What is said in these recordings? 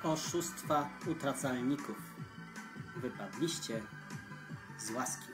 oszustwa utracalników. Wypadliście z łaski.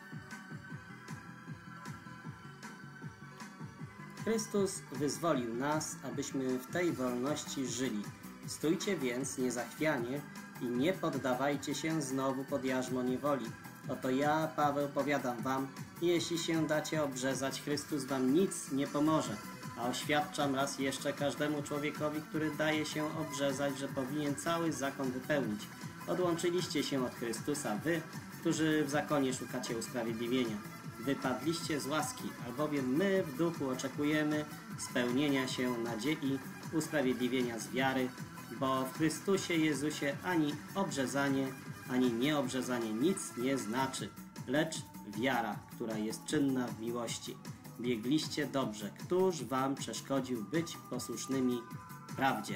Chrystus wyzwolił nas, abyśmy w tej wolności żyli. Stójcie więc niezachwianie i nie poddawajcie się znowu pod jarzmo niewoli. Oto ja, Paweł, powiadam wam, jeśli się dacie obrzezać, Chrystus wam nic nie pomoże. A oświadczam raz jeszcze każdemu człowiekowi, który daje się obrzezać, że powinien cały zakon wypełnić. Odłączyliście się od Chrystusa, wy, którzy w zakonie szukacie usprawiedliwienia. Wypadliście z łaski, albowiem my w duchu oczekujemy spełnienia się nadziei, usprawiedliwienia z wiary, bo w Chrystusie Jezusie ani obrzezanie, ani nieobrzezanie nic nie znaczy, lecz wiara, która jest czynna w miłości. Biegliście dobrze. Któż wam przeszkodził być posłusznymi prawdzie?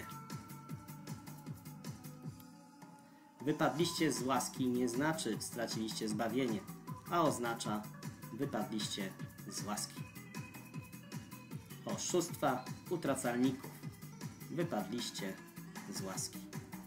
Wypadliście z łaski nie znaczy straciliście zbawienie, a oznacza wypadliście z łaski. Oszustwa utracalników. Wypadliście z łaski.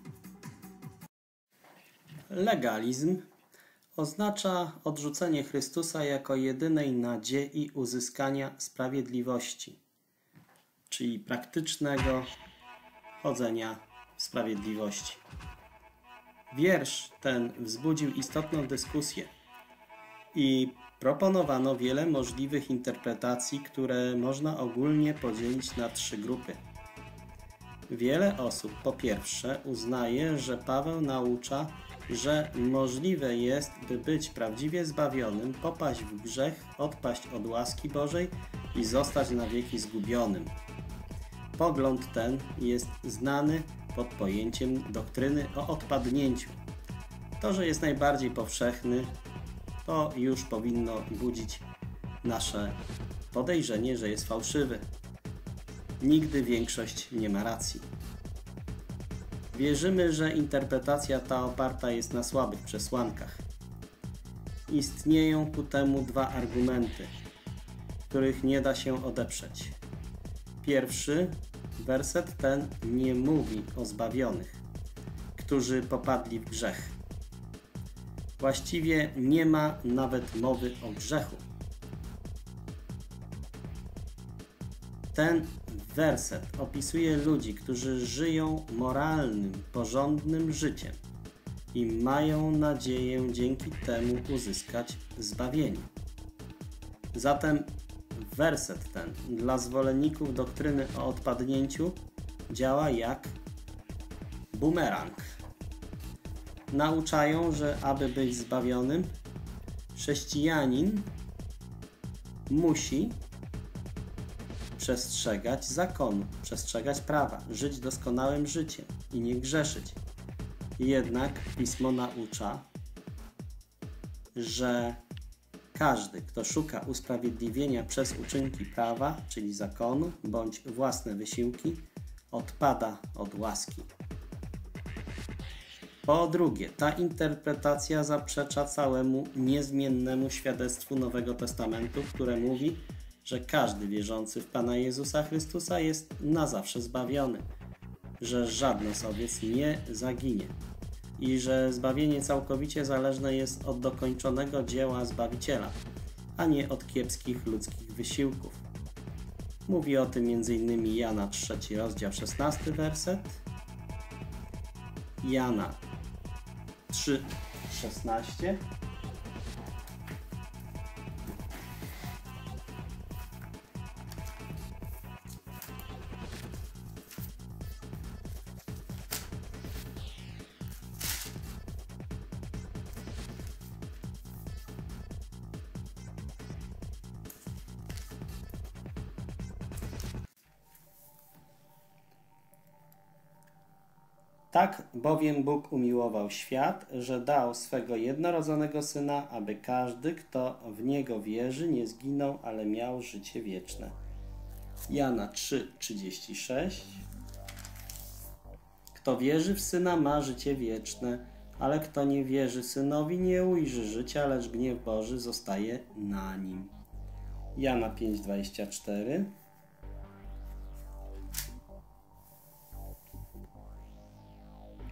Legalizm oznacza odrzucenie Chrystusa jako jedynej nadziei uzyskania sprawiedliwości, czyli praktycznego chodzenia w sprawiedliwości. Wiersz ten wzbudził istotną dyskusję i proponowano wiele możliwych interpretacji, które można ogólnie podzielić na 3 grupy. Wiele osób po pierwsze uznaje, że Paweł naucza, że możliwe jest, by być prawdziwie zbawionym, popaść w grzech, odpaść od łaski Bożej i zostać na wieki zgubionym. Pogląd ten jest znany pod pojęciem doktryny o odpadnięciu. To, że jest najbardziej powszechny, to już powinno budzić nasze podejrzenie, że jest fałszywy. Nigdy większość nie ma racji. Wierzymy, że interpretacja ta oparta jest na słabych przesłankach. Istnieją ku temu 2 argumenty, których nie da się odeprzeć. Pierwszy, werset ten nie mówi o zbawionych, którzy popadli w grzech. Właściwie nie ma nawet mowy o grzechu. Ten werset opisuje ludzi, którzy żyją moralnym, porządnym życiem i mają nadzieję dzięki temu uzyskać zbawienie. Zatem werset ten dla zwolenników doktryny o odpadnięciu działa jak bumerang. Nauczają, że aby być zbawionym, chrześcijanin musi przestrzegać zakonu, przestrzegać prawa, żyć doskonałym życiem i nie grzeszyć. Jednak Pismo naucza, że każdy, kto szuka usprawiedliwienia przez uczynki prawa, czyli zakonu, bądź własne wysiłki, odpada od łaski. Po drugie, ta interpretacja zaprzecza całemu niezmiennemu świadectwu Nowego Testamentu, które mówi, że każdy wierzący w Pana Jezusa Chrystusa jest na zawsze zbawiony, że żadna z owiec nie zaginie i że zbawienie całkowicie zależne jest od dokończonego dzieła Zbawiciela, a nie od kiepskich ludzkich wysiłków. Mówi o tym m.in. Jana 3 rozdział 16 werset, Jana 3:16, tak bowiem Bóg umiłował świat, że dał swego jednorodzonego Syna, aby każdy, kto w Niego wierzy, nie zginął, ale miał życie wieczne. Jana 3:36. Kto wierzy w Syna, ma życie wieczne, ale kto nie wierzy Synowi, nie ujrzy życia, lecz gniew Boży zostaje na nim. Jana 5:24.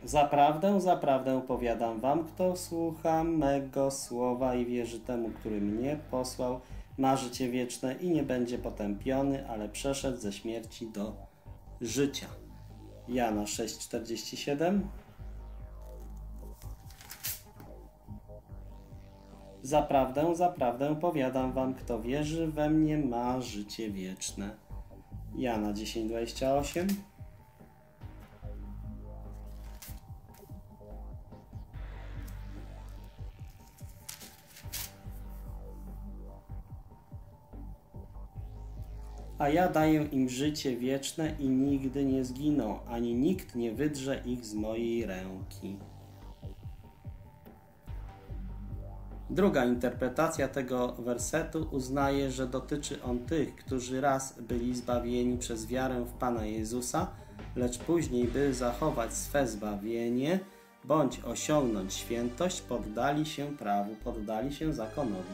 Zaprawdę, zaprawdę powiadam wam, kto słucha mego słowa i wierzy temu, który mnie posłał, ma życie wieczne i nie będzie potępiony, ale przeszedł ze śmierci do życia. Jana 6,47. Zaprawdę, zaprawdę powiadam wam, kto wierzy we mnie, ma życie wieczne. Jana 10,28. A ja daję im życie wieczne i nigdy nie zginą, ani nikt nie wydrze ich z mojej ręki. Druga interpretacja tego wersetu uznaje, że dotyczy on tych, którzy raz byli zbawieni przez wiarę w Pana Jezusa, lecz później, by zachować swe zbawienie bądź osiągnąć świętość, poddali się prawu, poddali się zakonowi.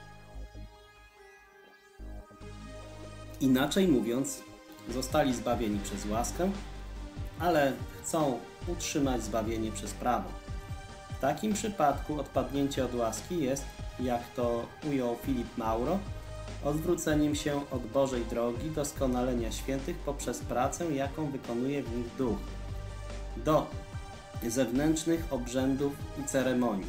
Inaczej mówiąc, zostali zbawieni przez łaskę, ale chcą utrzymać zbawienie przez prawo. W takim przypadku odpadnięcie od łaski jest, jak to ujął Filip Mauro, odwróceniem się od Bożej drogi doskonalenia świętych poprzez pracę, jaką wykonuje w nich Duch, do zewnętrznych obrzędów i ceremonii,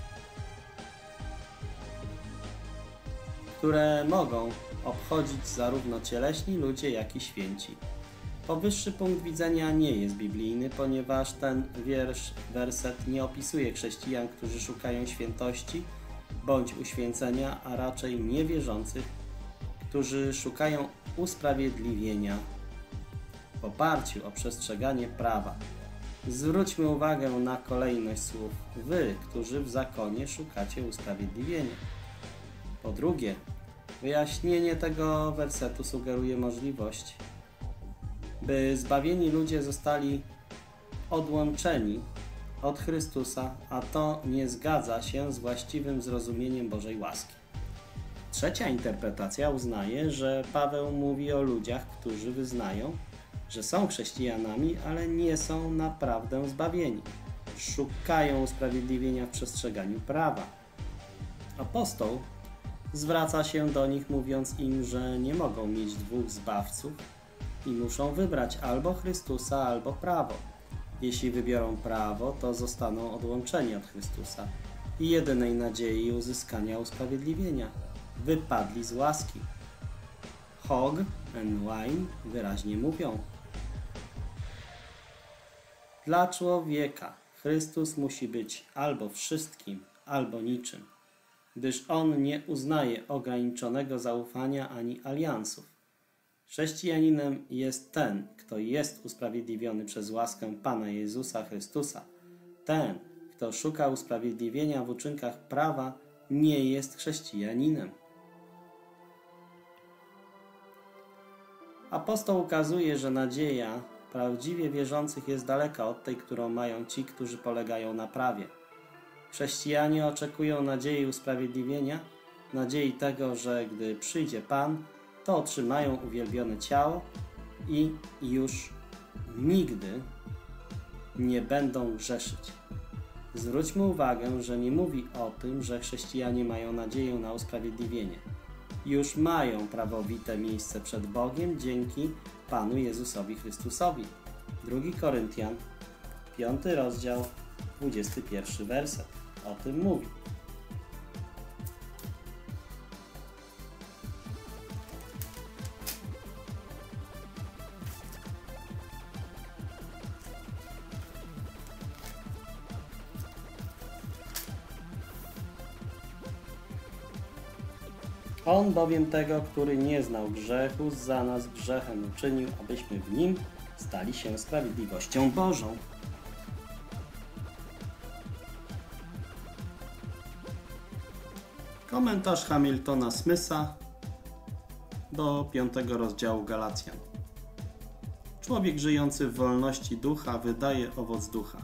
które mogą obchodzić zarówno cieleśni ludzie, jak i święci. Powyższy punkt widzenia nie jest biblijny, ponieważ ten werset nie opisuje chrześcijan, którzy szukają świętości bądź uświęcenia, a raczej niewierzących, którzy szukają usprawiedliwienia w oparciu o przestrzeganie prawa. Zwróćmy uwagę na kolejność słów: wy, którzy w zakonie szukacie usprawiedliwienia. Po drugie, wyjaśnienie tego wersetu sugeruje możliwość, by zbawieni ludzie zostali odłączeni od Chrystusa, a to nie zgadza się z właściwym zrozumieniem Bożej łaski. Trzecia interpretacja uznaje, że Paweł mówi o ludziach, którzy wyznają, że są chrześcijanami, ale nie są naprawdę zbawieni. Szukają usprawiedliwienia w przestrzeganiu prawa. Apostoł zwraca się do nich, mówiąc im, że nie mogą mieć dwóch zbawców i muszą wybrać albo Chrystusa, albo prawo. Jeśli wybiorą prawo, to zostaną odłączeni od Chrystusa i jedynej nadziei uzyskania usprawiedliwienia. Wypadli z łaski. Hogg and Wine wyraźnie mówią: dla człowieka Chrystus musi być albo wszystkim, albo niczym, gdyż on nie uznaje ograniczonego zaufania ani aliansów. Chrześcijaninem jest ten, kto jest usprawiedliwiony przez łaskę Pana Jezusa Chrystusa. Ten, kto szuka usprawiedliwienia w uczynkach prawa, nie jest chrześcijaninem. Apostoł ukazuje, że nadzieja prawdziwie wierzących jest daleka od tej, którą mają ci, którzy polegają na prawie. Chrześcijanie oczekują nadziei usprawiedliwienia, nadziei tego, że gdy przyjdzie Pan, to otrzymają uwielbione ciało i już nigdy nie będą grzeszyć. Zwróćmy uwagę, że nie mówi o tym, że chrześcijanie mają nadzieję na usprawiedliwienie. Już mają prawowite miejsce przed Bogiem dzięki Panu Jezusowi Chrystusowi. 2 Koryntian, 5 rozdział, 21 werset. O tym mówi. On bowiem tego, który nie znał grzechu, za nas grzechem uczynił, abyśmy w nim stali się sprawiedliwością Bożą. Komentarz Hamiltona Smitha do 5 rozdziału Galacjan. Człowiek żyjący w wolności ducha wydaje owoc ducha.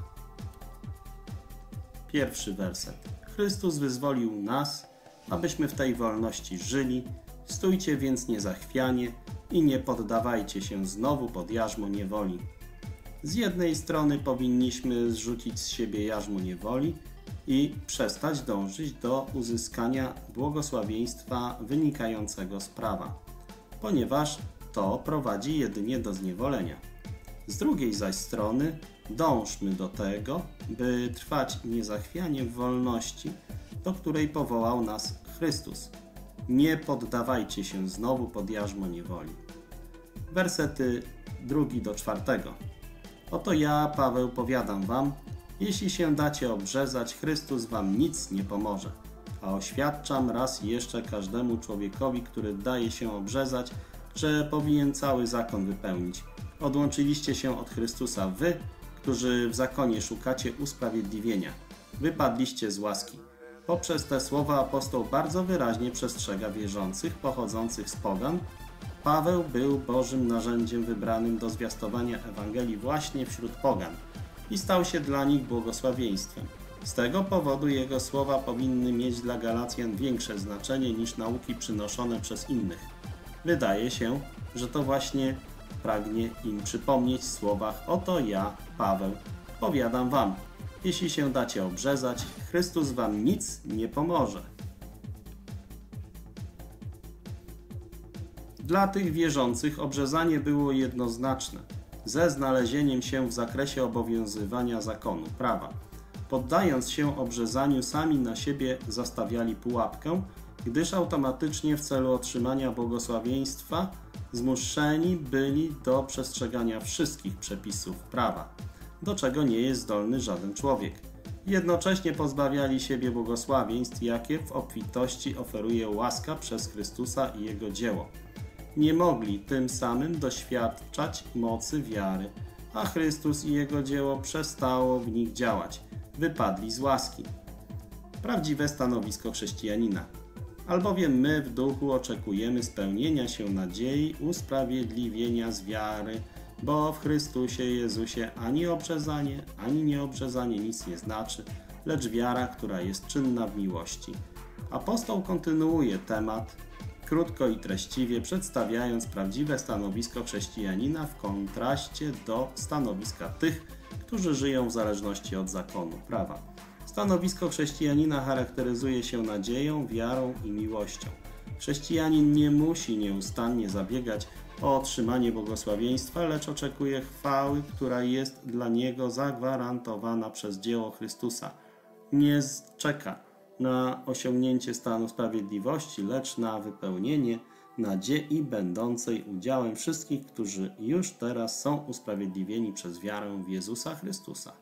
Pierwszy werset. Chrystus wyzwolił nas, abyśmy w tej wolności żyli. Stójcie więc niezachwianie i nie poddawajcie się znowu pod jarzmo niewoli. Z jednej strony powinniśmy zrzucić z siebie jarzmo niewoli i przestać dążyć do uzyskania błogosławieństwa wynikającego z prawa, ponieważ to prowadzi jedynie do zniewolenia. Z drugiej zaś strony dążmy do tego, by trwać niezachwianie w wolności, do której powołał nas Chrystus. Nie poddawajcie się znowu pod jarzmo niewoli. Wersety 2-4. Oto ja, Paweł, powiadam wam, jeśli się dacie obrzezać, Chrystus wam nic nie pomoże. A oświadczam raz jeszcze każdemu człowiekowi, który daje się obrzezać, że powinien cały zakon wypełnić. Odłączyliście się od Chrystusa wy, którzy w zakonie szukacie usprawiedliwienia. Wypadliście z łaski. Poprzez te słowa apostoł bardzo wyraźnie przestrzega wierzących pochodzących z pogan. Paweł był Bożym narzędziem wybranym do zwiastowania Ewangelii właśnie wśród pogan i stał się dla nich błogosławieństwem. Z tego powodu jego słowa powinny mieć dla Galacjan większe znaczenie niż nauki przynoszone przez innych. Wydaje się, że to właśnie pragnie im przypomnieć w słowach: oto ja, Paweł, powiadam wam, jeśli się dacie obrzezać, Chrystus wam nic nie pomoże. Dla tych wierzących obrzezanie było jednoznaczne, ze znalezieniem się w zakresie obowiązywania zakonu, prawa. Poddając się obrzezaniu, sami na siebie zastawiali pułapkę, gdyż automatycznie w celu otrzymania błogosławieństwa zmuszeni byli do przestrzegania wszystkich przepisów prawa, do czego nie jest zdolny żaden człowiek. Jednocześnie pozbawiali siebie błogosławieństw, jakie w obfitości oferuje łaska przez Chrystusa i Jego dzieło. Nie mogli tym samym doświadczać mocy wiary, a Chrystus i Jego dzieło przestało w nich działać. Wypadli z łaski. Prawdziwe stanowisko chrześcijanina. Albowiem my w duchu oczekujemy spełnienia się nadziei, usprawiedliwienia z wiary, bo w Chrystusie Jezusie ani obrzezanie, ani nieobrzezanie nic nie znaczy, lecz wiara, która jest czynna w miłości. Apostoł kontynuuje temat, krótko i treściwie przedstawiając prawdziwe stanowisko chrześcijanina w kontraście do stanowiska tych, którzy żyją w zależności od zakonu, prawa. Stanowisko chrześcijanina charakteryzuje się nadzieją, wiarą i miłością. Chrześcijanin nie musi nieustannie zabiegać o otrzymanie błogosławieństwa, lecz oczekuje chwały, która jest dla niego zagwarantowana przez dzieło Chrystusa. Nie czeka na osiągnięcie stanu sprawiedliwości, lecz na wypełnienie nadziei będącej udziałem wszystkich, którzy już teraz są usprawiedliwieni przez wiarę w Jezusa Chrystusa.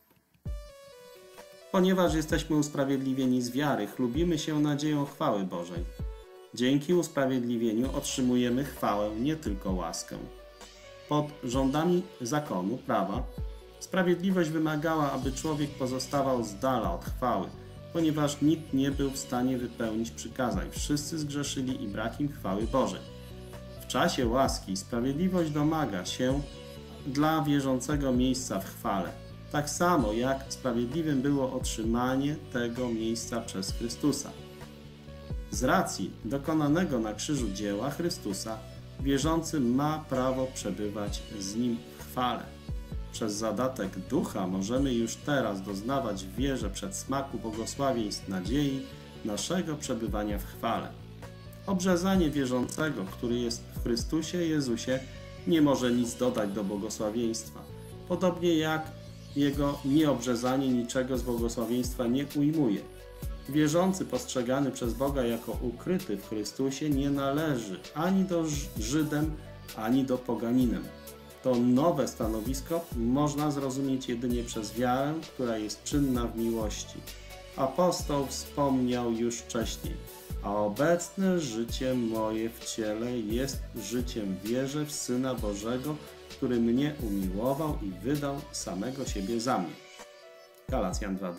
Ponieważ jesteśmy usprawiedliwieni z wiary, chlubimy się nadzieją chwały Bożej. Dzięki usprawiedliwieniu otrzymujemy chwałę, nie tylko łaskę. Pod rządami zakonu, prawa, sprawiedliwość wymagała, aby człowiek pozostawał z dala od chwały, ponieważ nikt nie był w stanie wypełnić przykazań. Wszyscy zgrzeszyli i brak im chwały Bożej. W czasie łaski sprawiedliwość domaga się dla wierzącego miejsca w chwale. Tak samo jak sprawiedliwym było otrzymanie tego miejsca przez Chrystusa. Z racji dokonanego na krzyżu dzieła Chrystusa, wierzący ma prawo przebywać z Nim w chwale. Przez zadatek Ducha możemy już teraz doznawać w wierze przedsmaku błogosławieństw nadziei naszego przebywania w chwale. Obrzezanie wierzącego, który jest w Chrystusie Jezusie, nie może nic dodać do błogosławieństwa. Podobnie jak jego nieobrzezanie niczego z błogosławieństwa nie ujmuje. Wierzący postrzegany przez Boga jako ukryty w Chrystusie nie należy ani do Żydem, ani do poganinem. To nowe stanowisko można zrozumieć jedynie przez wiarę, która jest czynna w miłości. Apostoł wspomniał już wcześniej, a obecne życie moje w ciele jest życiem w wierze w Syna Bożego, który mnie umiłował i wydał samego siebie za mnie. Galacjan 2:2.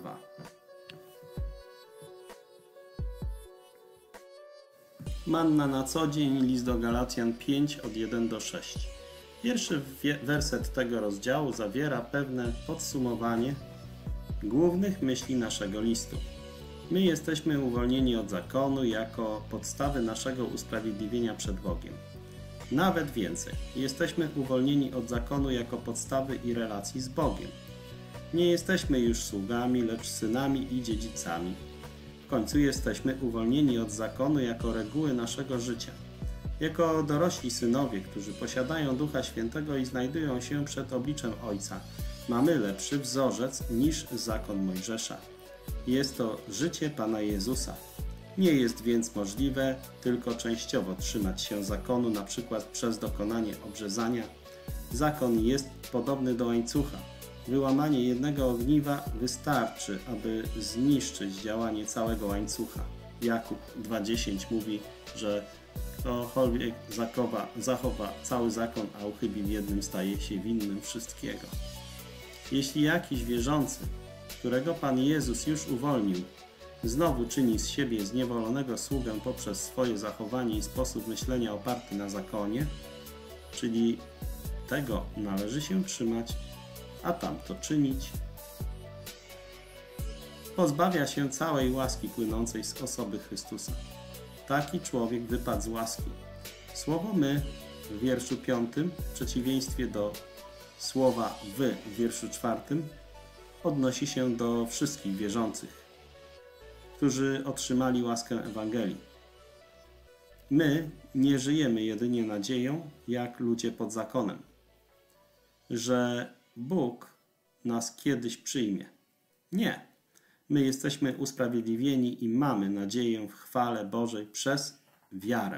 Manna na co dzień, list do Galacjan 5 od 1 do 6. Pierwszy werset tego rozdziału zawiera pewne podsumowanie głównych myśli naszego listu. My jesteśmy uwolnieni od zakonu jako podstawy naszego usprawiedliwienia przed Bogiem. Nawet więcej, jesteśmy uwolnieni od zakonu jako podstawy i relacji z Bogiem. Nie jesteśmy już sługami, lecz synami i dziedzicami. W końcu jesteśmy uwolnieni od zakonu jako reguły naszego życia. Jako dorośli synowie, którzy posiadają Ducha Świętego i znajdują się przed obliczem Ojca, mamy lepszy wzorzec niż zakon Mojżesza. Jest to życie Pana Jezusa. Nie jest więc możliwe tylko częściowo trzymać się zakonu, na przykład przez dokonanie obrzezania. Zakon jest podobny do łańcucha. Wyłamanie jednego ogniwa wystarczy, aby zniszczyć działanie całego łańcucha. Jakub 2:10 mówi, że ktokolwiek zachowa cały zakon, a uchybi w jednym, staje się winnym wszystkiego. Jeśli jakiś wierzący, którego Pan Jezus już uwolnił, znowu czyni z siebie zniewolonego sługę poprzez swoje zachowanie i sposób myślenia oparty na zakonie, czyli tego należy się trzymać, a tamto czynić, pozbawia się całej łaski płynącej z osoby Chrystusa. Taki człowiek wypadł z łaski. Słowo my w wierszu 5, w przeciwieństwie do słowa wy w wierszu 4, odnosi się do wszystkich wierzących, którzy otrzymali łaskę Ewangelii. My nie żyjemy jedynie nadzieją, jak ludzie pod zakonem, że Bóg nas kiedyś przyjmie. Nie. My jesteśmy usprawiedliwieni i mamy nadzieję w chwale Bożej przez wiarę.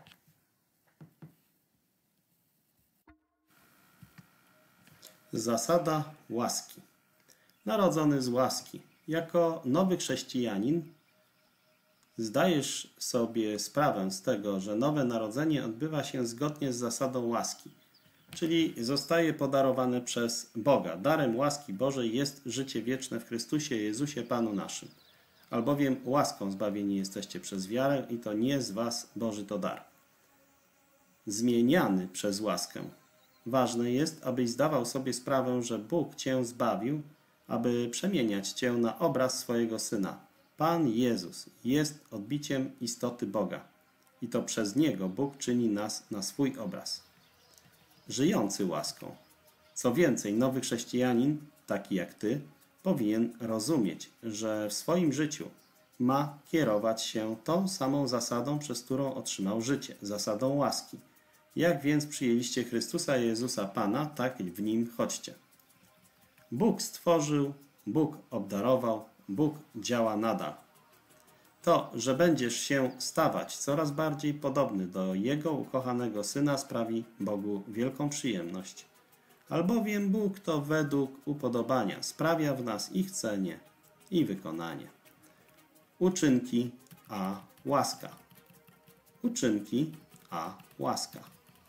Zasada łaski. Narodzony z łaski. Jako nowy chrześcijanin zdajesz sobie sprawę z tego, że nowe narodzenie odbywa się zgodnie z zasadą łaski, czyli zostaje podarowane przez Boga. Darem łaski Bożej jest życie wieczne w Chrystusie Jezusie Panu naszym. Albowiem łaską zbawieni jesteście przez wiarę i to nie z was Boży to dar. Zmieniany przez łaskę. Ważne jest, abyś zdawał sobie sprawę, że Bóg cię zbawił, aby przemieniać cię na obraz swojego Syna. Pan Jezus jest odbiciem istoty Boga i to przez Niego Bóg czyni nas na swój obraz. Żyjący łaską. Co więcej, nowy chrześcijanin, taki jak ty, powinien rozumieć, że w swoim życiu ma kierować się tą samą zasadą, przez którą otrzymał życie, zasadą łaski. Jak więc przyjęliście Chrystusa Jezusa Pana, tak w Nim chodźcie. Bóg stworzył, Bóg obdarował, Bóg działa nadal. To, że będziesz się stawać coraz bardziej podobny do Jego ukochanego Syna, sprawi Bogu wielką przyjemność. Albowiem Bóg to według upodobania sprawia w nas ich chcenie i wykonanie. Uczynki a łaska. Uczynki a łaska.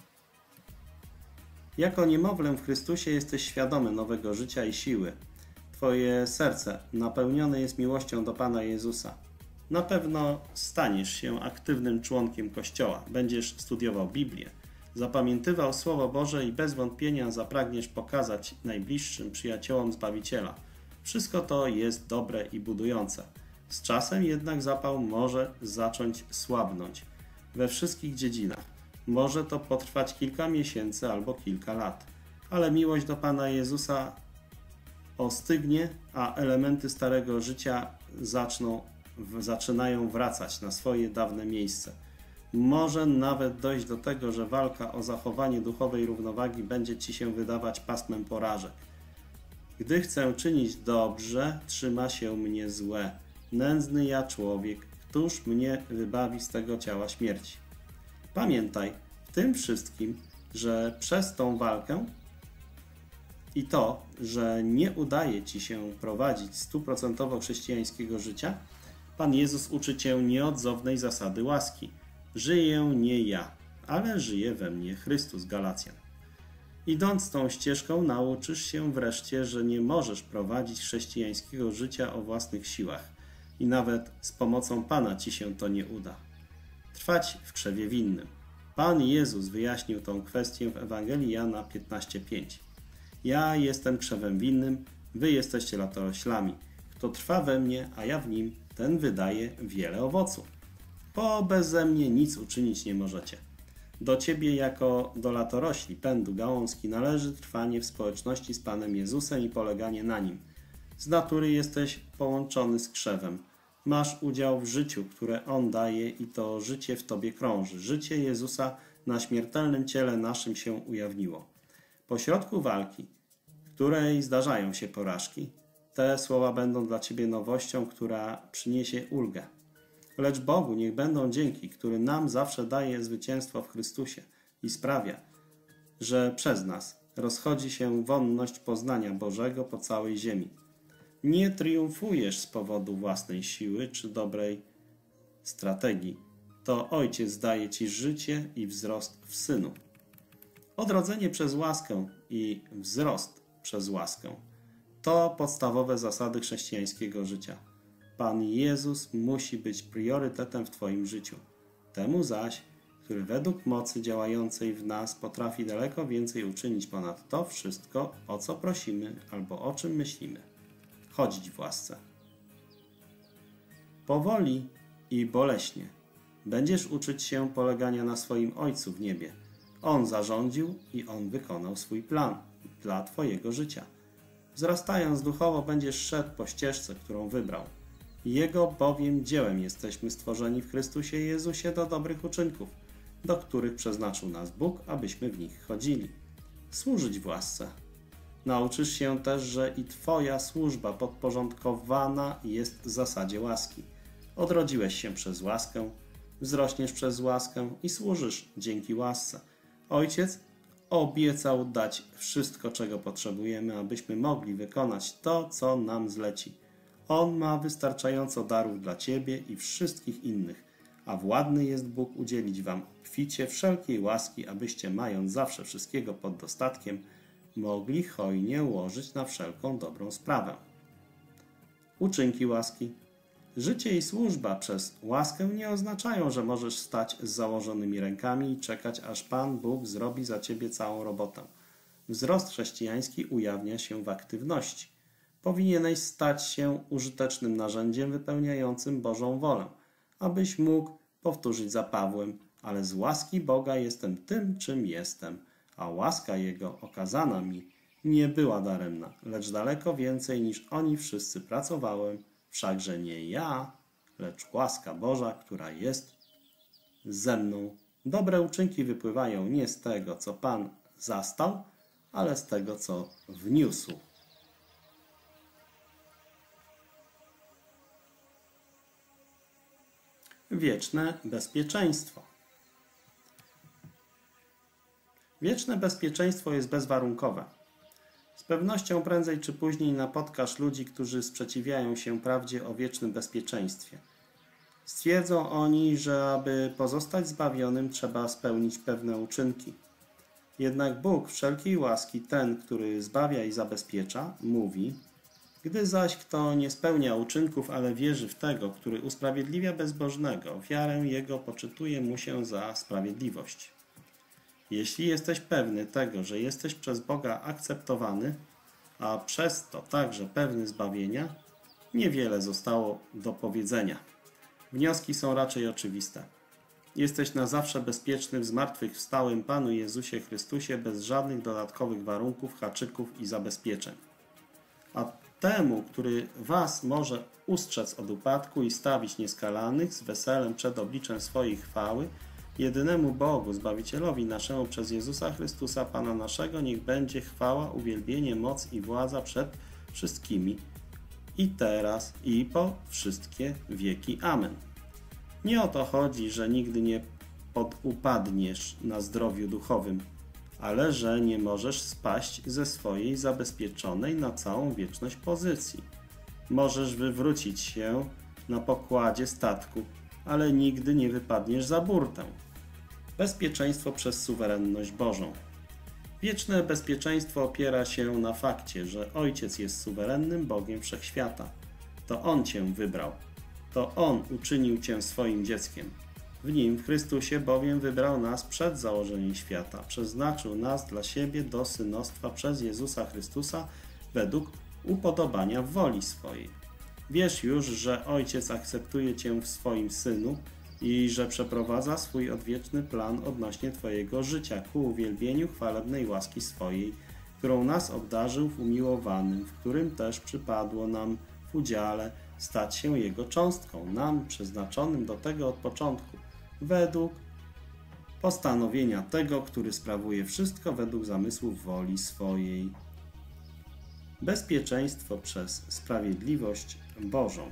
Jako niemowlę w Chrystusie jesteś świadomy nowego życia i siły. Twoje serce napełnione jest miłością do Pana Jezusa. Na pewno staniesz się aktywnym członkiem Kościoła, będziesz studiował Biblię, zapamiętywał Słowo Boże i bez wątpienia zapragniesz pokazać najbliższym przyjaciołom Zbawiciela. Wszystko to jest dobre i budujące. Z czasem jednak zapał może zacząć słabnąć we wszystkich dziedzinach. Może to potrwać kilka miesięcy albo kilka lat, ale miłość do Pana Jezusa ostygnie, a elementy starego życia zaczynają wracać na swoje dawne miejsce. Może nawet dojść do tego, że walka o zachowanie duchowej równowagi będzie ci się wydawać pasmem porażek. Gdy chcę czynić dobrze, trzyma się mnie złe. Nędzny ja człowiek, któż mnie wybawi z tego ciała śmierci? Pamiętaj w tym wszystkim, że przez tą walkę i to, że nie udaje ci się prowadzić 100% chrześcijańskiego życia, Pan Jezus uczy cię nieodzownej zasady łaski. Żyję nie ja, ale żyje we mnie Chrystus. Galacjan. Idąc tą ścieżką nauczysz się wreszcie, że nie możesz prowadzić chrześcijańskiego życia o własnych siłach i nawet z pomocą Pana ci się to nie uda. Trwać w krzewie winnym. Pan Jezus wyjaśnił tą kwestię w Ewangelii Jana 15:5. Ja jestem krzewem winnym, wy jesteście latoroślami. Kto trwa we mnie, a ja w nim, ten wydaje wiele owoców. Bo beze mnie nic uczynić nie możecie. Do ciebie jako do latorośli, pędu, gałązki należy trwanie w społeczności z Panem Jezusem i poleganie na Nim. Z natury jesteś połączony z krzewem. Masz udział w życiu, które On daje i to życie w tobie krąży. Życie Jezusa na śmiertelnym ciele naszym się ujawniło. Pośrodku walki, w której zdarzają się porażki, te słowa będą dla ciebie nowością, która przyniesie ulgę. Lecz Bogu niech będą dzięki, który nam zawsze daje zwycięstwo w Chrystusie i sprawia, że przez nas rozchodzi się wonność poznania Bożego po całej ziemi. Nie triumfujesz z powodu własnej siły czy dobrej strategii. To Ojciec daje ci życie i wzrost w Synu. Odrodzenie przez łaskę i wzrost przez łaskę to podstawowe zasady chrześcijańskiego życia. Pan Jezus musi być priorytetem w twoim życiu. Temu zaś, który według mocy działającej w nas potrafi daleko więcej uczynić ponad to wszystko, o co prosimy albo o czym myślimy. Chodzić w łasce. Powoli i boleśnie będziesz uczyć się polegania na swoim Ojcu w niebie. On zarządził i On wykonał swój plan dla twojego życia. Wzrastając duchowo będziesz szedł po ścieżce, którą wybrał. Jego bowiem dziełem jesteśmy stworzeni w Chrystusie Jezusie do dobrych uczynków, do których przeznaczył nas Bóg, abyśmy w nich chodzili. Służyć w łasce. Nauczysz się też, że i twoja służba podporządkowana jest zasadzie łaski. Odrodziłeś się przez łaskę, wzrośniesz przez łaskę i służysz dzięki łasce. Ojciec obiecał dać wszystko, czego potrzebujemy, abyśmy mogli wykonać to, co nam zleci. On ma wystarczająco darów dla ciebie i wszystkich innych, a władny jest Bóg udzielić wam obficie wszelkiej łaski, abyście, mając zawsze wszystkiego pod dostatkiem, mogli hojnie łożyć na wszelką dobrą sprawę. Uczynki łaski. Życie i służba przez łaskę nie oznaczają, że możesz stać z założonymi rękami i czekać, aż Pan Bóg zrobi za ciebie całą robotę. Wzrost chrześcijański ujawnia się w aktywności. Powinieneś stać się użytecznym narzędziem wypełniającym Bożą wolę, abyś mógł powtórzyć za Pawłem, ale z łaski Boga jestem tym, czym jestem, a łaska Jego okazana mi nie była daremna, lecz daleko więcej niż oni wszyscy pracowałem, wszakże nie ja, lecz łaska Boża, która jest ze mną. Dobre uczynki wypływają nie z tego, co Pan zastał, ale z tego, co wniósł. Wieczne bezpieczeństwo. Wieczne bezpieczeństwo jest bezwarunkowe. Z pewnością prędzej czy później napotkasz ludzi, którzy sprzeciwiają się prawdzie o wiecznym bezpieczeństwie. Stwierdzą oni, że aby pozostać zbawionym, trzeba spełnić pewne uczynki. Jednak Bóg wszelkiej łaski, ten, który zbawia i zabezpiecza, mówi: gdy zaś kto nie spełnia uczynków, ale wierzy w tego, który usprawiedliwia bezbożnego, wiarę jego poczytuje mu się za sprawiedliwość. Jeśli jesteś pewny tego, że jesteś przez Boga akceptowany, a przez to także pewny zbawienia, niewiele zostało do powiedzenia. Wnioski są raczej oczywiste. Jesteś na zawsze bezpieczny w zmartwychwstałym Panu Jezusie Chrystusie bez żadnych dodatkowych warunków, haczyków i zabezpieczeń. A temu, który was może ustrzec od upadku i stawić nieskalanych z weselem przed obliczem swojej chwały, jedynemu Bogu, Zbawicielowi naszemu przez Jezusa Chrystusa, Pana naszego, niech będzie chwała, uwielbienie, moc i władza przed wszystkimi, i teraz, i po wszystkie wieki. Amen. Nie o to chodzi, że nigdy nie podupadniesz na zdrowiu duchowym, ale że nie możesz spaść ze swojej zabezpieczonej na całą wieczność pozycji. Możesz wywrócić się na pokładzie statku, ale nigdy nie wypadniesz za burtę. Bezpieczeństwo przez suwerenność Bożą. Wieczne bezpieczeństwo opiera się na fakcie, że Ojciec jest suwerennym Bogiem Wszechświata. To On cię wybrał. To On uczynił cię swoim dzieckiem. W Nim, w Chrystusie, bowiem wybrał nas przed założeniem świata. Przeznaczył nas dla siebie do synostwa przez Jezusa Chrystusa według upodobania woli swojej. Wiesz już, że Ojciec akceptuje cię w swoim Synu, i że przeprowadza swój odwieczny plan odnośnie Twojego życia ku uwielbieniu chwalebnej łaski swojej, którą nas obdarzył w umiłowanym, w którym też przypadło nam w udziale stać się Jego cząstką, nam przeznaczonym do tego od początku, według postanowienia tego, który sprawuje wszystko według zamysłów woli swojej. Bezpieczeństwo przez sprawiedliwość Bożą.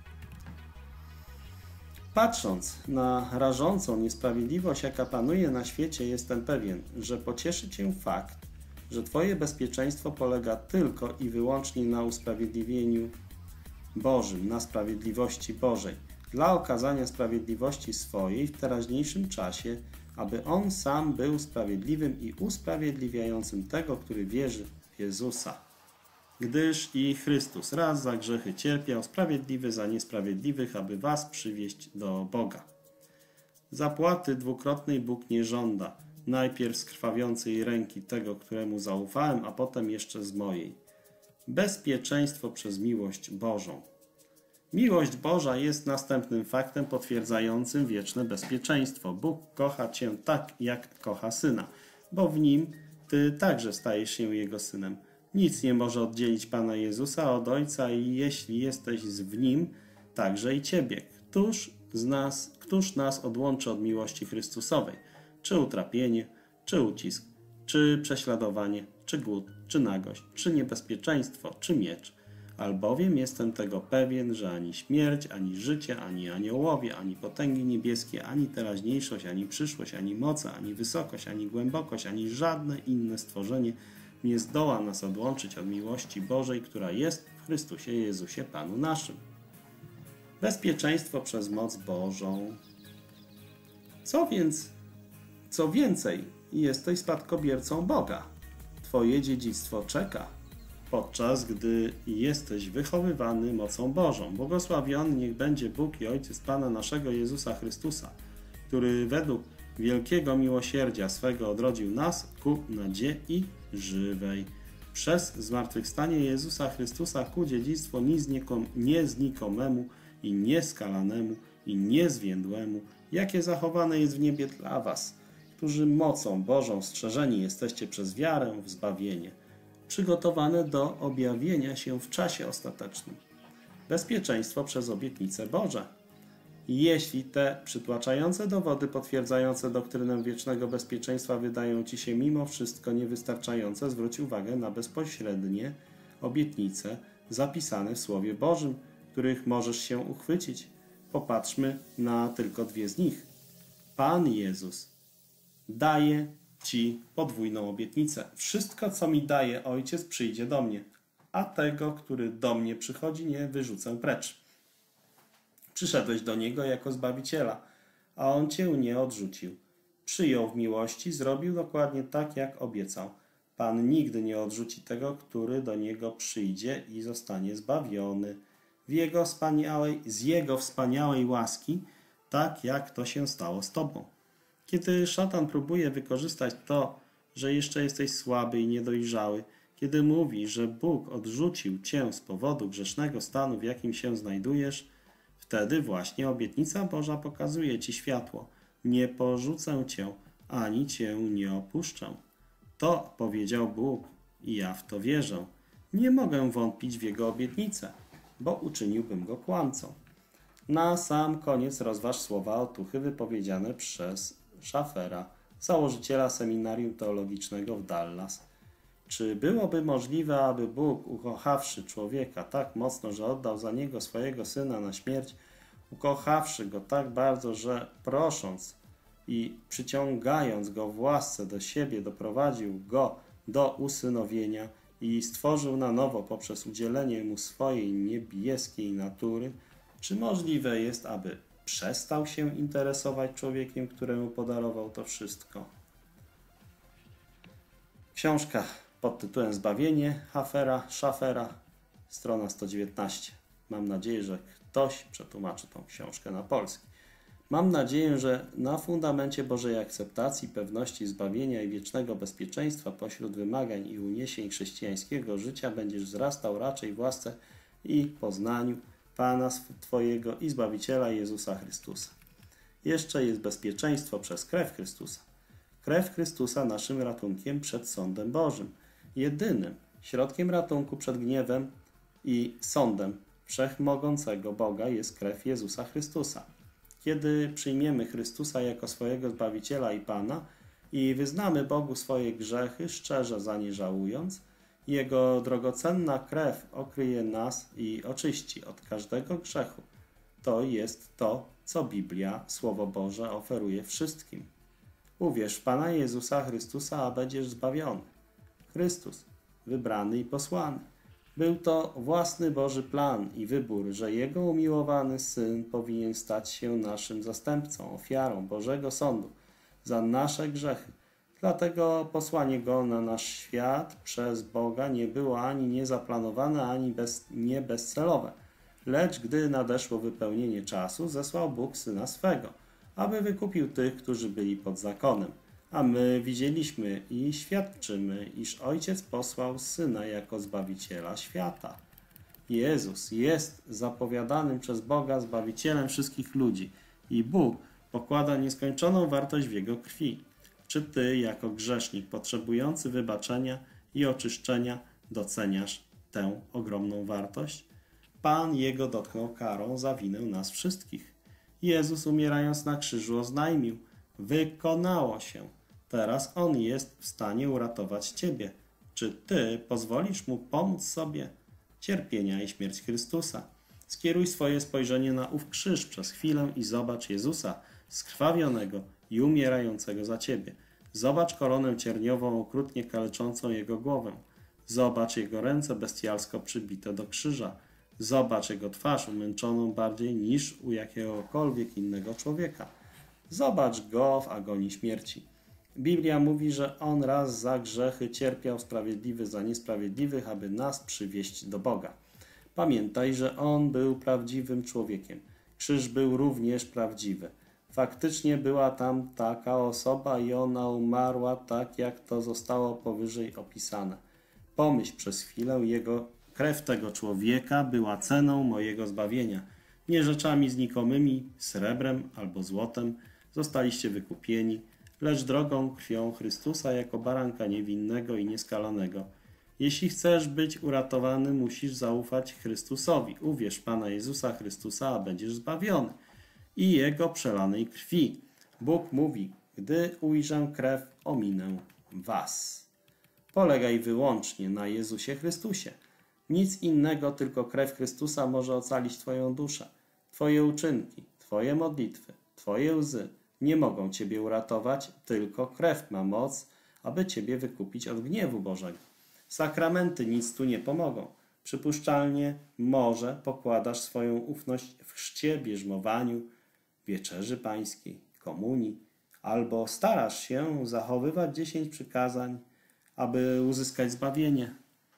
Patrząc na rażącą niesprawiedliwość, jaka panuje na świecie, jestem pewien, że pocieszy Cię fakt, że Twoje bezpieczeństwo polega tylko i wyłącznie na usprawiedliwieniu Bożym, na sprawiedliwości Bożej, dla okazania sprawiedliwości swojej w teraźniejszym czasie, aby On sam był sprawiedliwym i usprawiedliwiającym tego, który wierzy w Jezusa. Gdyż i Chrystus raz za grzechy cierpiał, sprawiedliwy za niesprawiedliwych, aby was przywieść do Boga. Zapłaty dwukrotnej Bóg nie żąda, najpierw z krwawiącej ręki tego, któremu zaufałem, a potem jeszcze z mojej. Bezpieczeństwo przez miłość Bożą. Miłość Boża jest następnym faktem potwierdzającym wieczne bezpieczeństwo. Bóg kocha Cię tak, jak kocha Syna, bo w Nim Ty także stajesz się Jego Synem. Nic nie może oddzielić Pana Jezusa od Ojca i jeśli jesteś w Nim, także i Ciebie. Któż nas odłączy od miłości Chrystusowej? Czy utrapienie, czy ucisk, czy prześladowanie, czy głód, czy nagość, czy niebezpieczeństwo, czy miecz? Albowiem jestem tego pewien, że ani śmierć, ani życie, ani aniołowie, ani potęgi niebieskie, ani teraźniejszość, ani przyszłość, ani moce, ani wysokość, ani głębokość, ani żadne inne stworzenie nie zdoła nas odłączyć od miłości Bożej, która jest w Chrystusie Jezusie Panu naszym. Bezpieczeństwo przez moc Bożą. Co więcej, jesteś spadkobiercą Boga. Twoje dziedzictwo czeka, podczas gdy jesteś wychowywany mocą Bożą. Błogosławiony niech będzie Bóg i Ojciec Pana naszego Jezusa Chrystusa, który według wielkiego miłosierdzia swego odrodził nas ku nadziei żywej. Przez zmartwychwstanie Jezusa Chrystusa ku dziedzictwu nieznikomemu i nieskalanemu i niezwiędłemu, jakie zachowane jest w niebie dla was, którzy mocą Bożą strzeżeni jesteście przez wiarę w zbawienie, przygotowane do objawienia się w czasie ostatecznym. Bezpieczeństwo przez obietnice Boże. Jeśli te przytłaczające dowody potwierdzające doktrynę wiecznego bezpieczeństwa wydają Ci się mimo wszystko niewystarczające, zwróć uwagę na bezpośrednie obietnice zapisane w Słowie Bożym, których możesz się uchwycić. Popatrzmy na tylko dwie z nich. Pan Jezus daje Ci podwójną obietnicę. Wszystko, co mi daje Ojciec, przyjdzie do mnie, a tego, który do mnie przychodzi, nie wyrzucę precz. Przyszedłeś do Niego jako Zbawiciela, a On Cię nie odrzucił. Przyjął w miłości, zrobił dokładnie tak, jak obiecał. Pan nigdy nie odrzuci tego, który do Niego przyjdzie i zostanie zbawiony z Jego wspaniałej łaski, tak jak to się stało z Tobą. Kiedy szatan próbuje wykorzystać to, że jeszcze jesteś słaby i niedojrzały, kiedy mówi, że Bóg odrzucił Cię z powodu grzesznego stanu, w jakim się znajdujesz, wtedy właśnie obietnica Boża pokazuje Ci światło. Nie porzucę Cię, ani Cię nie opuszczę. To powiedział Bóg i ja w to wierzę. Nie mogę wątpić w Jego obietnicę, bo uczyniłbym Go kłamcą. Na sam koniec rozważ słowa otuchy wypowiedziane przez Schaeffera, założyciela seminarium teologicznego w Dallas. Czy byłoby możliwe, aby Bóg, ukochawszy człowieka tak mocno, że oddał za niego swojego Syna na śmierć, ukochawszy go tak bardzo, że prosząc i przyciągając go w łasce do siebie, doprowadził go do usynowienia i stworzył na nowo poprzez udzielenie mu swojej niebieskiej natury? Czy możliwe jest, aby przestał się interesować człowiekiem, któremu podarował to wszystko? Książka pod tytułem Zbawienie Schaaffera, strona 119. Mam nadzieję, że ktoś przetłumaczy tą książkę na polski. Mam nadzieję, że na fundamencie Bożej akceptacji, pewności zbawienia i wiecznego bezpieczeństwa pośród wymagań i uniesień chrześcijańskiego życia będziesz wzrastał raczej w łasce i poznaniu Pana Twojego i Zbawiciela Jezusa Chrystusa. jeszcze jest bezpieczeństwo przez krew Chrystusa. Krew Chrystusa naszym ratunkiem przed sądem Bożym. Jedynym środkiem ratunku przed gniewem i sądem wszechmogącego Boga jest krew Jezusa Chrystusa. Kiedy przyjmiemy Chrystusa jako swojego Zbawiciela i Pana i wyznamy Bogu swoje grzechy, szczerze za nie żałując, Jego drogocenna krew okryje nas i oczyści od każdego grzechu. To jest to, co Biblia, Słowo Boże, oferuje wszystkim. Uwierz w Pana Jezusa Chrystusa, a będziesz zbawiony. Chrystus, wybrany i posłany. Był to własny Boży plan i wybór, że Jego umiłowany Syn powinien stać się naszym zastępcą, ofiarą Bożego Sądu za nasze grzechy. Dlatego posłanie Go na nasz świat przez Boga nie było ani niezaplanowane, ani nie bezcelowe. Lecz gdy nadeszło wypełnienie czasu, zesłał Bóg Syna swego, aby wykupił tych, którzy byli pod zakonem. A my widzieliśmy i świadczymy, iż Ojciec posłał Syna jako Zbawiciela świata. Jezus jest zapowiadanym przez Boga Zbawicielem wszystkich ludzi i Bóg pokłada nieskończoną wartość w Jego krwi. Czy Ty, jako grzesznik potrzebujący wybaczenia i oczyszczenia, doceniasz tę ogromną wartość? Pan Jego dotknął karą za winę nas wszystkich. Jezus, umierając na krzyżu, oznajmił: wykonało się. Teraz On jest w stanie uratować Ciebie. Czy Ty pozwolisz Mu pomóc sobie? Cierpienia i śmierć Chrystusa. Skieruj swoje spojrzenie na ów krzyż przez chwilę i zobacz Jezusa, skrwawionego i umierającego za Ciebie. Zobacz koronę cierniową okrutnie kaleczącą Jego głowę. Zobacz Jego ręce bestialsko przybite do krzyża. Zobacz Jego twarz umęczoną bardziej niż u jakiegokolwiek innego człowieka. Zobacz Go w agonii śmierci. Biblia mówi, że On raz za grzechy cierpiał, sprawiedliwy za niesprawiedliwych, aby nas przywieść do Boga. Pamiętaj, że On był prawdziwym człowiekiem. Krzyż był również prawdziwy. Faktycznie była tam taka osoba i ona umarła tak, jak to zostało powyżej opisane. Pomyśl przez chwilę, krew tego człowieka była ceną mojego zbawienia. Nie rzeczami znikomymi, srebrem albo złotem zostaliście wykupieni, lecz drogą krwią Chrystusa jako baranka niewinnego i nieskalanego. Jeśli chcesz być uratowany, musisz zaufać Chrystusowi. Uwierz w Pana Jezusa Chrystusa, a będziesz zbawiony. I Jego przelanej krwi. Bóg mówi: gdy ujrzę krew, ominę was. Polegaj wyłącznie na Jezusie Chrystusie. Nic innego, tylko krew Chrystusa może ocalić Twoją duszę. Twoje uczynki, Twoje modlitwy, Twoje łzy nie mogą Ciebie uratować, tylko krew ma moc, aby Ciebie wykupić od gniewu Bożego. Sakramenty nic tu nie pomogą. Przypuszczalnie może pokładasz swoją ufność w chrzcie, bierzmowaniu, wieczerzy pańskiej, komunii, albo starasz się zachowywać 10 przykazań, aby uzyskać zbawienie.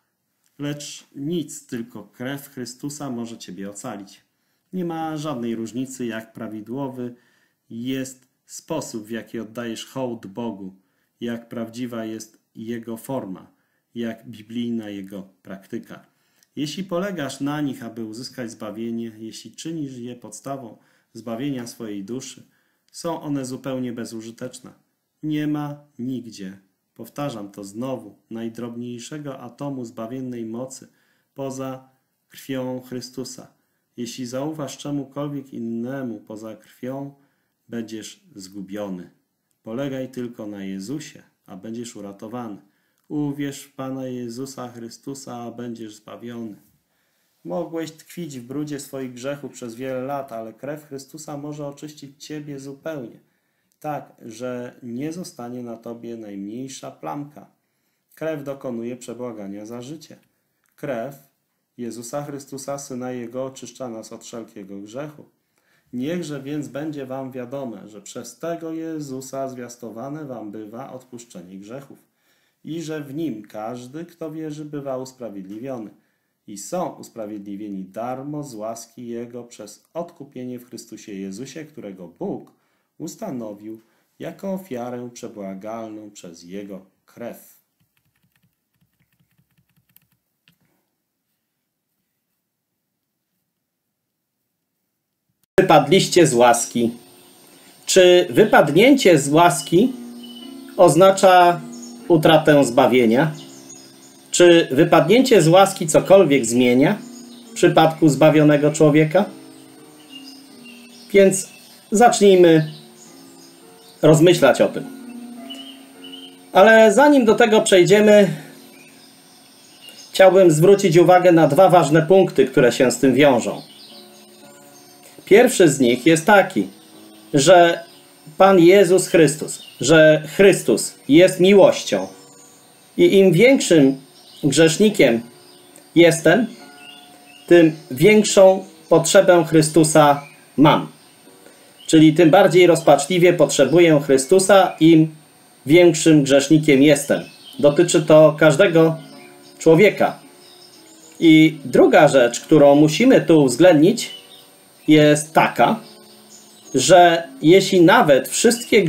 Lecz nic, tylko krew Chrystusa może Ciebie ocalić. Nie ma żadnej różnicy, jak prawidłowy jest sposób, w jaki oddajesz hołd Bogu, jak prawdziwa jest Jego forma, jak biblijna Jego praktyka. Jeśli polegasz na nich, aby uzyskać zbawienie, jeśli czynisz je podstawą zbawienia swojej duszy, są one zupełnie bezużyteczne. Nie ma nigdzie, powtarzam to znowu, najdrobniejszego atomu zbawiennej mocy poza krwią Chrystusa. Jeśli zaufasz czemukolwiek innemu poza krwią, będziesz zgubiony. Polegaj tylko na Jezusie, a będziesz uratowany. Uwierz w Pana Jezusa Chrystusa, a będziesz zbawiony. Mogłeś tkwić w brudzie swoich grzechów przez wiele lat, ale krew Chrystusa może oczyścić Ciebie zupełnie, tak, że nie zostanie na Tobie najmniejsza plamka. Krew dokonuje przebłagania za życie. Krew Jezusa Chrystusa, Syna Jego, oczyszcza nas od wszelkiego grzechu. Niechże więc będzie wam wiadome, że przez tego Jezusa zwiastowane wam bywa odpuszczenie grzechów i że w Nim każdy, kto wierzy, bywa usprawiedliwiony. I są usprawiedliwieni darmo z łaski Jego przez odkupienie w Chrystusie Jezusie, którego Bóg ustanowił jako ofiarę przebłagalną przez Jego krew. Wypadliście z łaski. Czy wypadnięcie z łaski oznacza utratę zbawienia? Czy wypadnięcie z łaski cokolwiek zmienia w przypadku zbawionego człowieka? Więc zacznijmy rozmyślać o tym. Ale zanim do tego przejdziemy, chciałbym zwrócić uwagę na dwa ważne punkty, które się z tym wiążą. Pierwszy z nich jest taki, że Pan Jezus Chrystus, że Chrystus jest miłością i im większym grzesznikiem jestem, tym większą potrzebę Chrystusa mam. Czyli tym bardziej rozpaczliwie potrzebuję Chrystusa, im większym grzesznikiem jestem. Dotyczy to każdego człowieka. I druga rzecz, którą musimy tu uwzględnić, jest taka, że jeśli nawet wszystkie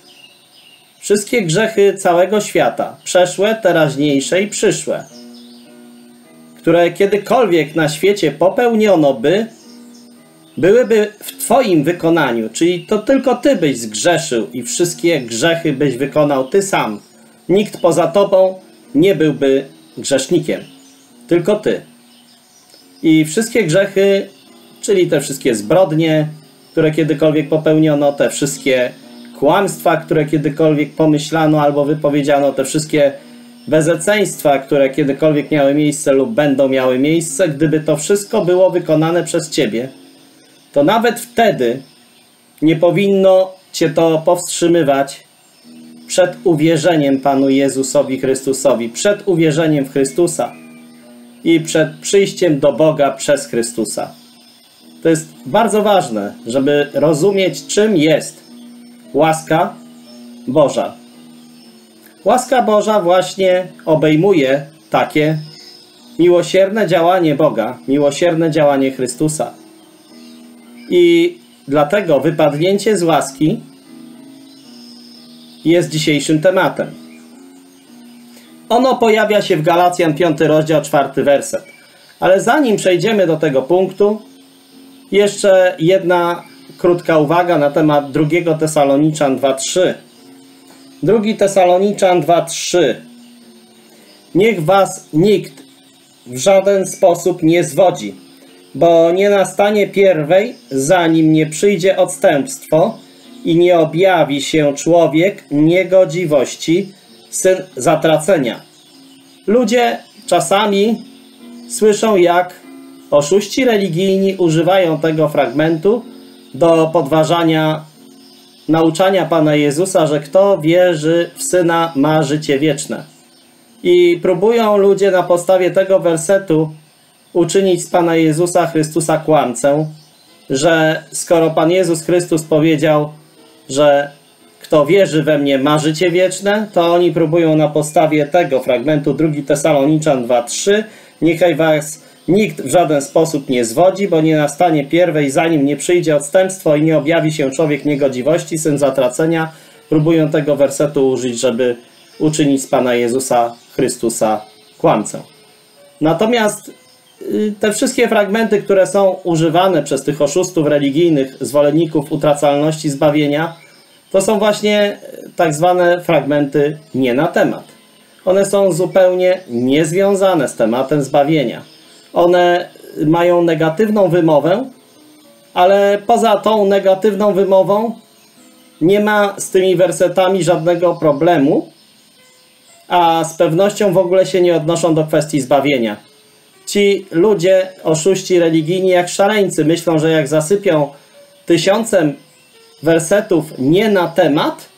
grzechy całego świata, przeszłe, teraźniejsze i przyszłe, które kiedykolwiek na świecie popełniono byłyby w Twoim wykonaniu, czyli to tylko Ty byś zgrzeszył i wszystkie grzechy byś wykonał Ty sam. Nikt poza Tobą nie byłby grzesznikiem. Tylko Ty. I wszystkie grzechy, czyli te wszystkie zbrodnie, które kiedykolwiek popełniono, te wszystkie kłamstwa, które kiedykolwiek pomyślano albo wypowiedziano, te wszystkie bezeceństwa, które kiedykolwiek miały miejsce lub będą miały miejsce, gdyby to wszystko było wykonane przez Ciebie, to nawet wtedy nie powinno Cię to powstrzymywać przed uwierzeniem Panu Jezusowi Chrystusowi, przed uwierzeniem w Chrystusa i przed przyjściem do Boga przez Chrystusa. To jest bardzo ważne, żeby rozumieć, czym jest łaska Boża. Łaska Boża właśnie obejmuje takie miłosierne działanie Boga, miłosierne działanie Chrystusa. I dlatego wypadnięcie z łaski jest dzisiejszym tematem. Ono pojawia się w Galacjan 5 rozdział 4 werset. Ale zanim przejdziemy do tego punktu, jeszcze jedna krótka uwaga na temat 2 Tesaloniczan 2:3. 2 Tesaloniczan 2:3. Niech was nikt w żaden sposób nie zwodzi, bo nie nastanie pierwej, zanim nie przyjdzie odstępstwo i nie objawi się człowiek niegodziwości, syn zatracenia. Ludzie czasami słyszą, jak oszuści religijni używają tego fragmentu do podważania nauczania Pana Jezusa, że kto wierzy w Syna ma życie wieczne. I próbują ludzie na podstawie tego wersetu uczynić z Pana Jezusa Chrystusa kłamcę, że skoro Pan Jezus Chrystus powiedział, że kto wierzy we mnie ma życie wieczne, to oni próbują na podstawie tego fragmentu 2 Tesaloniczan 2:3 niechaj was nikt w żaden sposób nie zwodzi, bo nie nastanie pierwej, zanim nie przyjdzie odstępstwo i nie objawi się człowiek niegodziwości, syn zatracenia. Próbują tego wersetu użyć, żeby uczynić z Pana Jezusa Chrystusa kłamcę. Natomiast te wszystkie fragmenty, które są używane przez tych oszustów religijnych, zwolenników utracalności zbawienia, to są właśnie tak zwane fragmenty nie na temat. One są zupełnie niezwiązane z tematem zbawienia. One mają negatywną wymowę, ale poza tą negatywną wymową nie ma z tymi wersetami żadnego problemu, a z pewnością w ogóle się nie odnoszą do kwestii zbawienia. Ci ludzie, oszuści religijni jak szaleńcy, myślą, że jak zasypią 1000 wersetów nie na temat,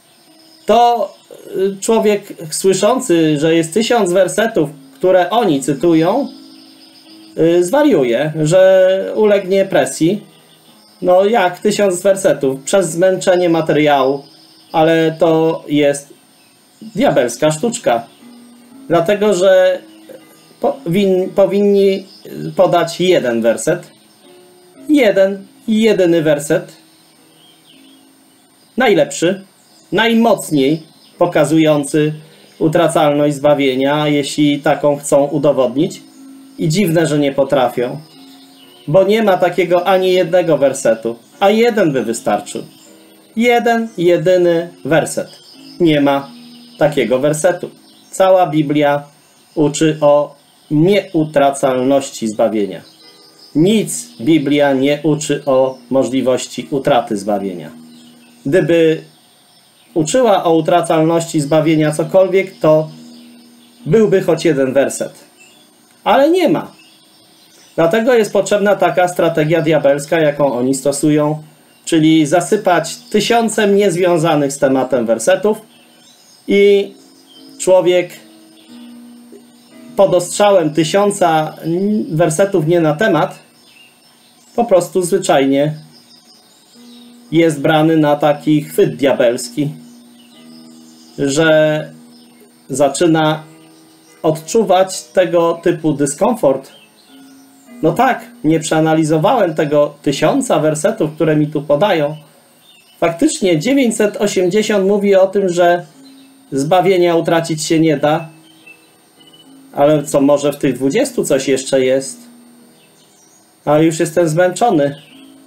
to człowiek słyszący, że jest 1000 wersetów, które oni cytują, zwariuje, że ulegnie presji. No jak 1000 wersetów? Przez zmęczenie materiału, ale to jest diabelska sztuczka. Dlatego, że powinni podać jeden werset. Jedyny werset. Najlepszy, najmocniej pokazujący utracalność zbawienia, jeśli taką chcą udowodnić. I dziwne, że nie potrafią. Bo nie ma takiego ani jednego wersetu, a jeden by wystarczył. Jeden, jedyny werset. Nie ma takiego wersetu. Cała Biblia uczy o nieutracalności zbawienia. Nic Biblia nie uczy o możliwości utraty zbawienia. Gdyby uczyła o utracalności zbawienia cokolwiek, to byłby choć jeden werset. Ale nie ma. Dlatego jest potrzebna taka strategia diabelska, jaką oni stosują, czyli zasypać tysiącem niezwiązanych z tematem wersetów i człowiek pod ostrzałem 1000 wersetów nie na temat po prostu zwyczajnie jest brany na taki chwyt diabelski, że zaczyna odczuwać tego typu dyskomfort. No tak, nie przeanalizowałem tego 1000 wersetów, które mi tu podają. Faktycznie 980 mówi o tym, że zbawienia utracić się nie da. Ale co, może w tych 20 coś jeszcze jest? A już jestem zmęczony.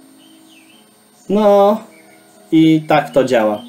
No i tak to działa.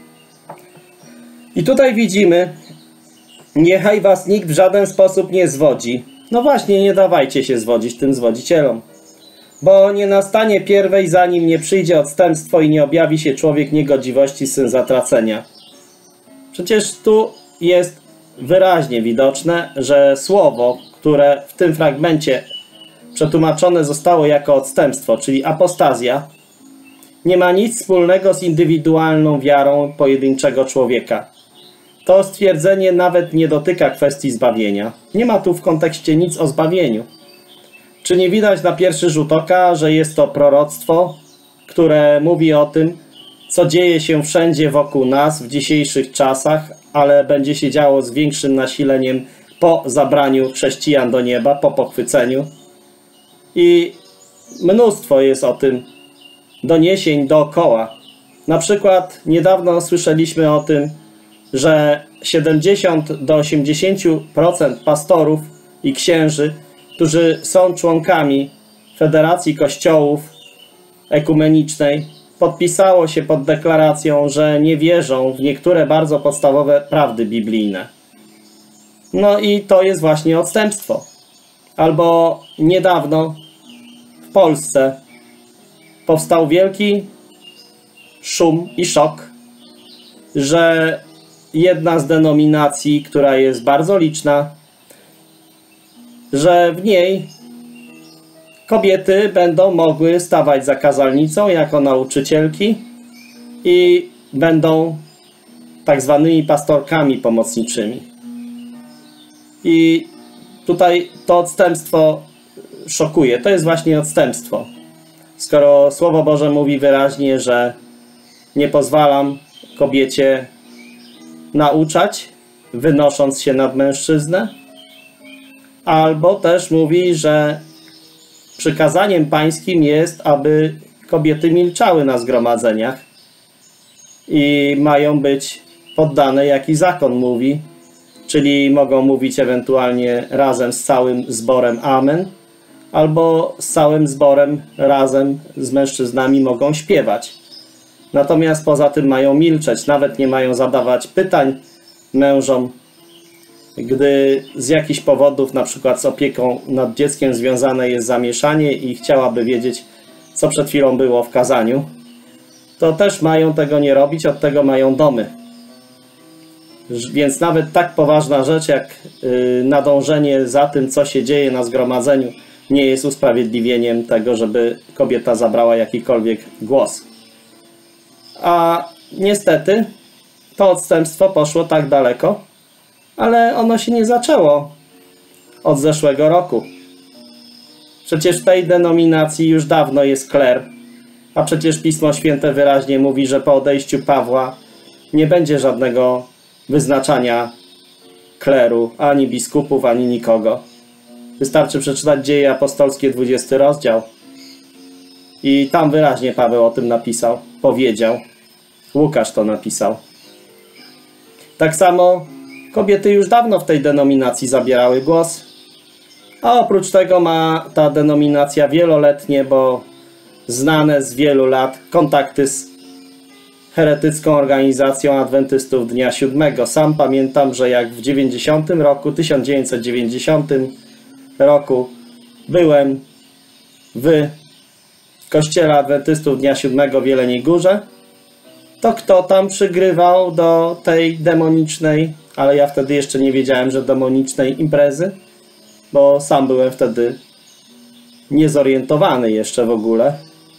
I tutaj widzimy, niechaj was nikt w żaden sposób nie zwodzi. No właśnie, nie dawajcie się zwodzić tym zwodzicielom. Bo nie nastanie pierwej, zanim nie przyjdzie odstępstwo i nie objawi się człowiek niegodziwości, syn zatracenia. Przecież tu jest wyraźnie widoczne, że słowo, które w tym fragmencie przetłumaczone zostało jako odstępstwo, czyli apostazja, nie ma nic wspólnego z indywidualną wiarą pojedynczego człowieka. To stwierdzenie nawet nie dotyka kwestii zbawienia. Nie ma tu w kontekście nic o zbawieniu. Czy nie widać na pierwszy rzut oka, że jest to proroctwo, które mówi o tym, co dzieje się wszędzie wokół nas w dzisiejszych czasach, ale będzie się działo z większym nasileniem po zabraniu chrześcijan do nieba, po pochwyceniu. I mnóstwo jest o tym doniesień dookoła. Na przykład niedawno słyszeliśmy o tym, że 70 do 80% pastorów i księży, którzy są członkami Federacji Kościołów Ekumenicznej, podpisało się pod deklaracją, że nie wierzą w niektóre bardzo podstawowe prawdy biblijne. No i to jest właśnie odstępstwo. Albo niedawno w Polsce powstał wielki szum i szok, że jedna z denominacji, która jest bardzo liczna, że w niej kobiety będą mogły stawać za kazalnicą jako nauczycielki i będą tak zwanymi pastorkami pomocniczymi. I tutaj to odstępstwo szokuje. To jest właśnie odstępstwo. Skoro Słowo Boże mówi wyraźnie, że nie pozwalam kobiecie nauczać, wynosząc się nad mężczyznę, albo też mówi, że przykazaniem pańskim jest, aby kobiety milczały na zgromadzeniach i mają być poddane, jaki zakon mówi, czyli mogą mówić ewentualnie razem z całym zborem amen, albo z całym zborem razem z mężczyznami mogą śpiewać. Natomiast poza tym mają milczeć, nawet nie mają zadawać pytań mężom, gdy z jakichś powodów, na przykład z opieką nad dzieckiem związane jest zamieszanie i chciałaby wiedzieć, co przed chwilą było w kazaniu, to też mają tego nie robić, od tego mają domy. Więc nawet tak poważna rzecz jak nadążenie za tym, co się dzieje na zgromadzeniu, nie jest usprawiedliwieniem tego, żeby kobieta zabrała jakikolwiek głos. A niestety to odstępstwo poszło tak daleko, ale ono się nie zaczęło od zeszłego roku. Przecież w tej denominacji już dawno jest kler, a przecież Pismo Święte wyraźnie mówi, że po odejściu Pawła nie będzie żadnego wyznaczania kleru, ani biskupów, ani nikogo. Wystarczy przeczytać Dzieje Apostolskie, 20 rozdział. I tam wyraźnie Paweł o tym napisał, powiedział. Łukasz to napisał. Tak samo kobiety już dawno w tej denominacji zabierały głos. A oprócz tego ma ta denominacja wieloletnie, bo znane z wielu lat kontakty z heretycką organizacją adwentystów Dnia Siódmego. Sam pamiętam, że jak w 1990 roku byłem w kościele adwentystów Dnia Siódmego w Jeleniej Górze, to kto tam przygrywał do tej demonicznej, ale ja wtedy jeszcze nie wiedziałem, że demonicznej imprezy, bo sam byłem wtedy niezorientowany jeszcze w ogóle,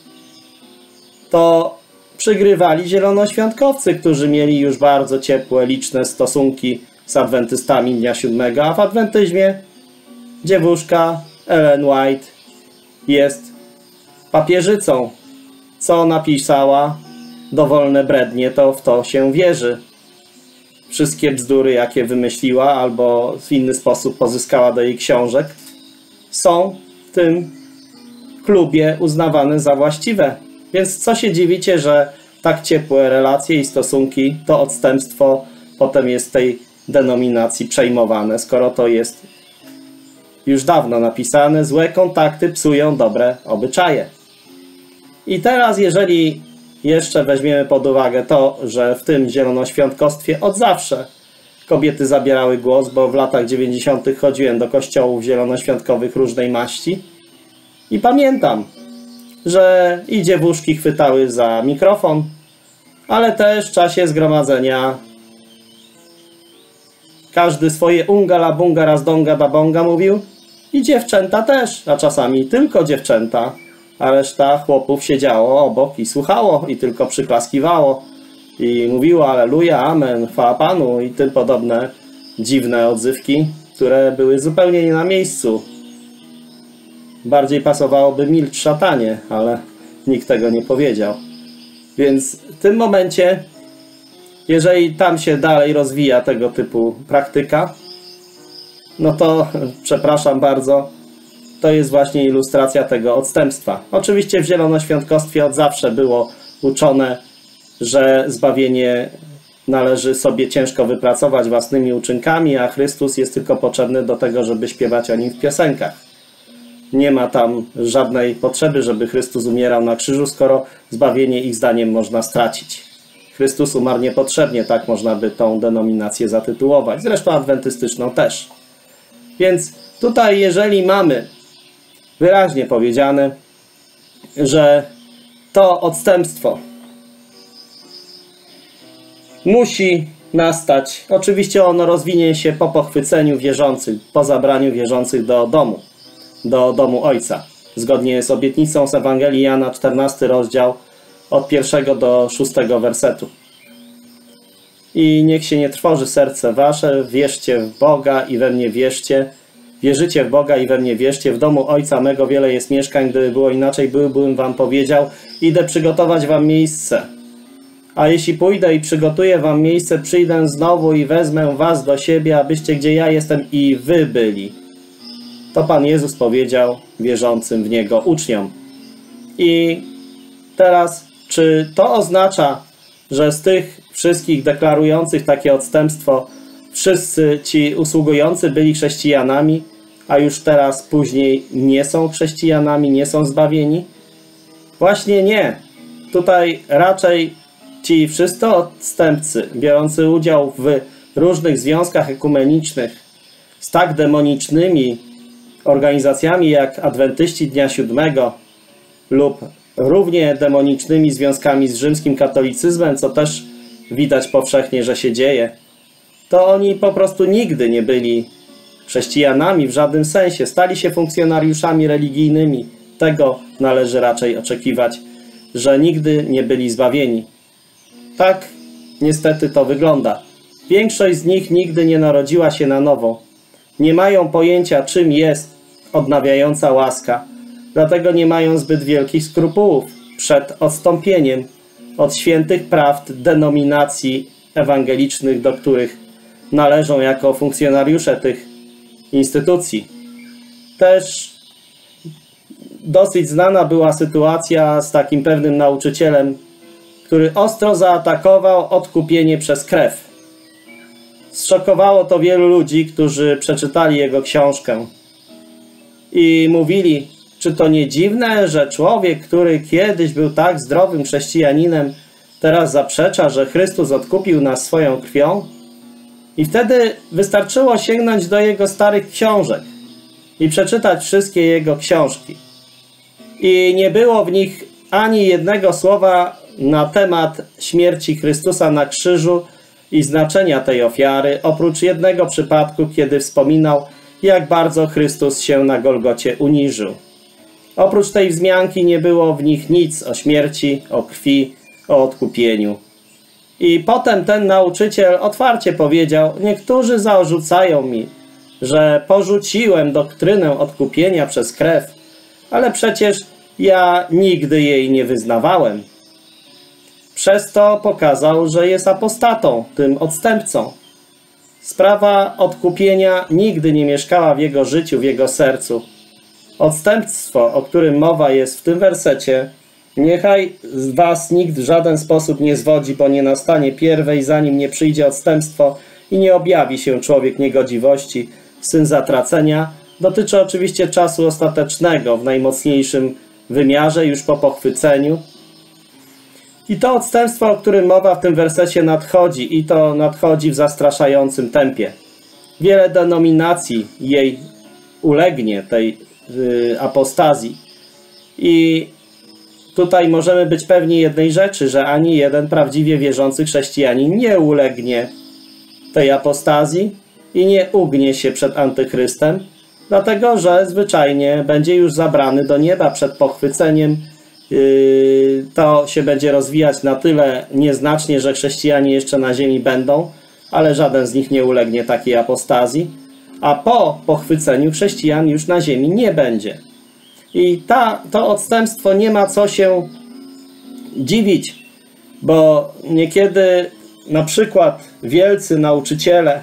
to przygrywali zielonoświątkowcy, którzy mieli już bardzo ciepłe, liczne stosunki z adwentystami Dnia Siódmego, a w adwentyzmie dziewuszka Ellen White jest papieżycą. Co napisała, dowolne brednie, to w to się wierzy. Wszystkie bzdury, jakie wymyśliła albo w inny sposób pozyskała do jej książek, są w tym klubie uznawane za właściwe. Więc co się dziwicie, że tak ciepłe relacje i stosunki, to odstępstwo potem jest z tej denominacji przejmowane, skoro to jest już dawno napisane, złe kontakty psują dobre obyczaje. I teraz, jeżeli jeszcze weźmiemy pod uwagę to, że w tym zielonoświątkostwie od zawsze kobiety zabierały głos, bo w latach 90. chodziłem do kościołów zielonoświątkowych różnej maści i pamiętam, że i dziewuszki chwytały za mikrofon, ale też w czasie zgromadzenia każdy swoje unga la bunga raz donga da bonga mówił i dziewczęta też, a czasami tylko dziewczęta, a reszta chłopów siedziało obok i słuchało i tylko przyklaskiwało i mówiło alleluja, amen, chwała Panu i tym podobne dziwne odzywki, które były zupełnie nie na miejscu. Bardziej pasowałoby milcz szatanie, ale nikt tego nie powiedział. Więc w tym momencie, jeżeli tam się dalej rozwija tego typu praktyka, no to, przepraszam bardzo, to jest właśnie ilustracja tego odstępstwa. Oczywiście w zielonoświątkostwie od zawsze było uczone, że zbawienie należy sobie ciężko wypracować własnymi uczynkami, a Chrystus jest tylko potrzebny do tego, żeby śpiewać o Nim w piosenkach. Nie ma tam żadnej potrzeby, żeby Chrystus umierał na krzyżu, skoro zbawienie ich zdaniem można stracić. Chrystus umarł niepotrzebnie, tak można by tą denominację zatytułować. Zresztą adwentystyczną też. Więc tutaj, jeżeli mamy wyraźnie powiedziane, że to odstępstwo musi nastać. Oczywiście ono rozwinie się po pochwyceniu wierzących, po zabraniu wierzących do domu Ojca. Zgodnie z obietnicą z Ewangelii Jana, 14 rozdział, od 1 do 6 wersetu. I niech się nie trwoży serce wasze, wierzcie w Boga i we mnie wierzcie. Wierzycie w Boga i we mnie wierzcie. W domu Ojca mego wiele jest mieszkań, gdyby było inaczej, byłbym wam powiedział. Idę przygotować wam miejsce. A jeśli pójdę i przygotuję wam miejsce, przyjdę znowu i wezmę was do siebie, abyście gdzie ja jestem i wy byli. To Pan Jezus powiedział wierzącym w Niego uczniom. I teraz, czy to oznacza, że z tych wszystkich deklarujących takie odstępstwo wszyscy ci usługujący byli chrześcijanami, a już teraz później nie są chrześcijanami, nie są zbawieni? Właśnie nie. Tutaj raczej ci wszyscy odstępcy biorący udział w różnych związkach ekumenicznych z tak demonicznymi organizacjami jak Adwentyści Dnia Siódmego lub równie demonicznymi związkami z rzymskim katolicyzmem, co też widać powszechnie, że się dzieje, to oni po prostu nigdy nie byli chrześcijanami w żadnym sensie. Stali się funkcjonariuszami religijnymi. Tego należy raczej oczekiwać, że nigdy nie byli zbawieni. Tak niestety to wygląda. Większość z nich nigdy nie narodziła się na nowo. Nie mają pojęcia, czym jest odnawiająca łaska. Dlatego nie mają zbyt wielkich skrupułów przed odstąpieniem od świętych prawd denominacji ewangelicznych, do których należą jako funkcjonariusze tych instytucji. Też dosyć znana była sytuacja z takim pewnym nauczycielem, który ostro zaatakował odkupienie przez krew. Zszokowało to wielu ludzi, którzy przeczytali jego książkę i mówili, czy to nie dziwne, że człowiek, który kiedyś był tak zdrowym chrześcijaninem, teraz zaprzecza, że Chrystus odkupił nas swoją krwią? I wtedy wystarczyło sięgnąć do jego starych książek i przeczytać wszystkie jego książki. I nie było w nich ani jednego słowa na temat śmierci Chrystusa na krzyżu i znaczenia tej ofiary, oprócz jednego przypadku, kiedy wspominał, jak bardzo Chrystus się na Golgocie uniżył. Oprócz tej wzmianki nie było w nich nic o śmierci, o krwi, o odkupieniu. I potem ten nauczyciel otwarcie powiedział: niektórzy zarzucają mi, że porzuciłem doktrynę odkupienia przez krew, ale przecież ja nigdy jej nie wyznawałem. Przez to pokazał, że jest apostatą, tym odstępcą. Sprawa odkupienia nigdy nie mieszkała w jego życiu, w jego sercu. Odstępstwo, o którym mowa jest w tym wersecie, niechaj z was nikt w żaden sposób nie zwodzi, bo nie nastanie pierwej, zanim nie przyjdzie odstępstwo i nie objawi się człowiek niegodziwości, syn zatracenia. Dotyczy oczywiście czasu ostatecznego, w najmocniejszym wymiarze, już po pochwyceniu. I to odstępstwo, o którym mowa w tym wersecie, nadchodzi, i to nadchodzi w zastraszającym tempie. Wiele denominacji jej ulegnie, tej apostazji. I tutaj możemy być pewni jednej rzeczy, że ani jeden prawdziwie wierzący chrześcijanin nie ulegnie tej apostazji i nie ugnie się przed antychrystem, dlatego że zwyczajnie będzie już zabrany do nieba przed pochwyceniem. To się będzie rozwijać na tyle nieznacznie, że chrześcijanie jeszcze na ziemi będą, ale żaden z nich nie ulegnie takiej apostazji, a po pochwyceniu chrześcijan już na ziemi nie będzie. I to odstępstwo nie ma co się dziwić, bo niekiedy na przykład wielcy nauczyciele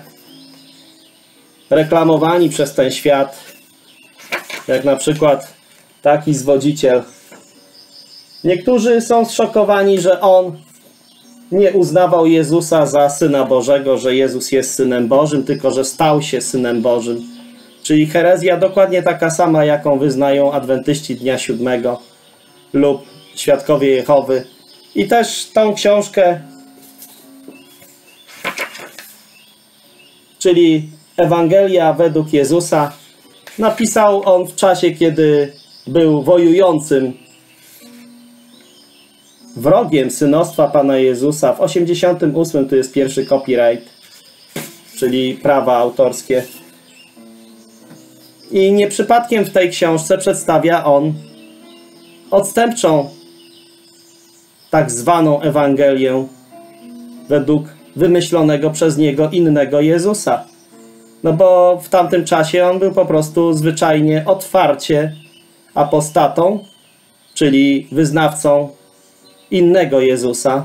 reklamowani przez ten świat, jak na przykład taki zwodziciel, niektórzy są zszokowani, że on nie uznawał Jezusa za Syna Bożego, że Jezus jest Synem Bożym, tylko że stał się Synem Bożym. Czyli herezja dokładnie taka sama, jaką wyznają adwentyści Dnia Siódmego lub Świadkowie Jehowy. I też tą książkę, czyli Ewangelia według Jezusa, napisał on w czasie, kiedy był wojującym wrogiem synostwa Pana Jezusa. W 88 tu jest pierwszy copyright, czyli prawa autorskie. I nie przypadkiem w tej książce przedstawia on odstępczą, tak zwaną Ewangelię według wymyślonego przez niego innego Jezusa. No bo w tamtym czasie on był po prostu zwyczajnie otwarcie apostatą, czyli wyznawcą innego Jezusa.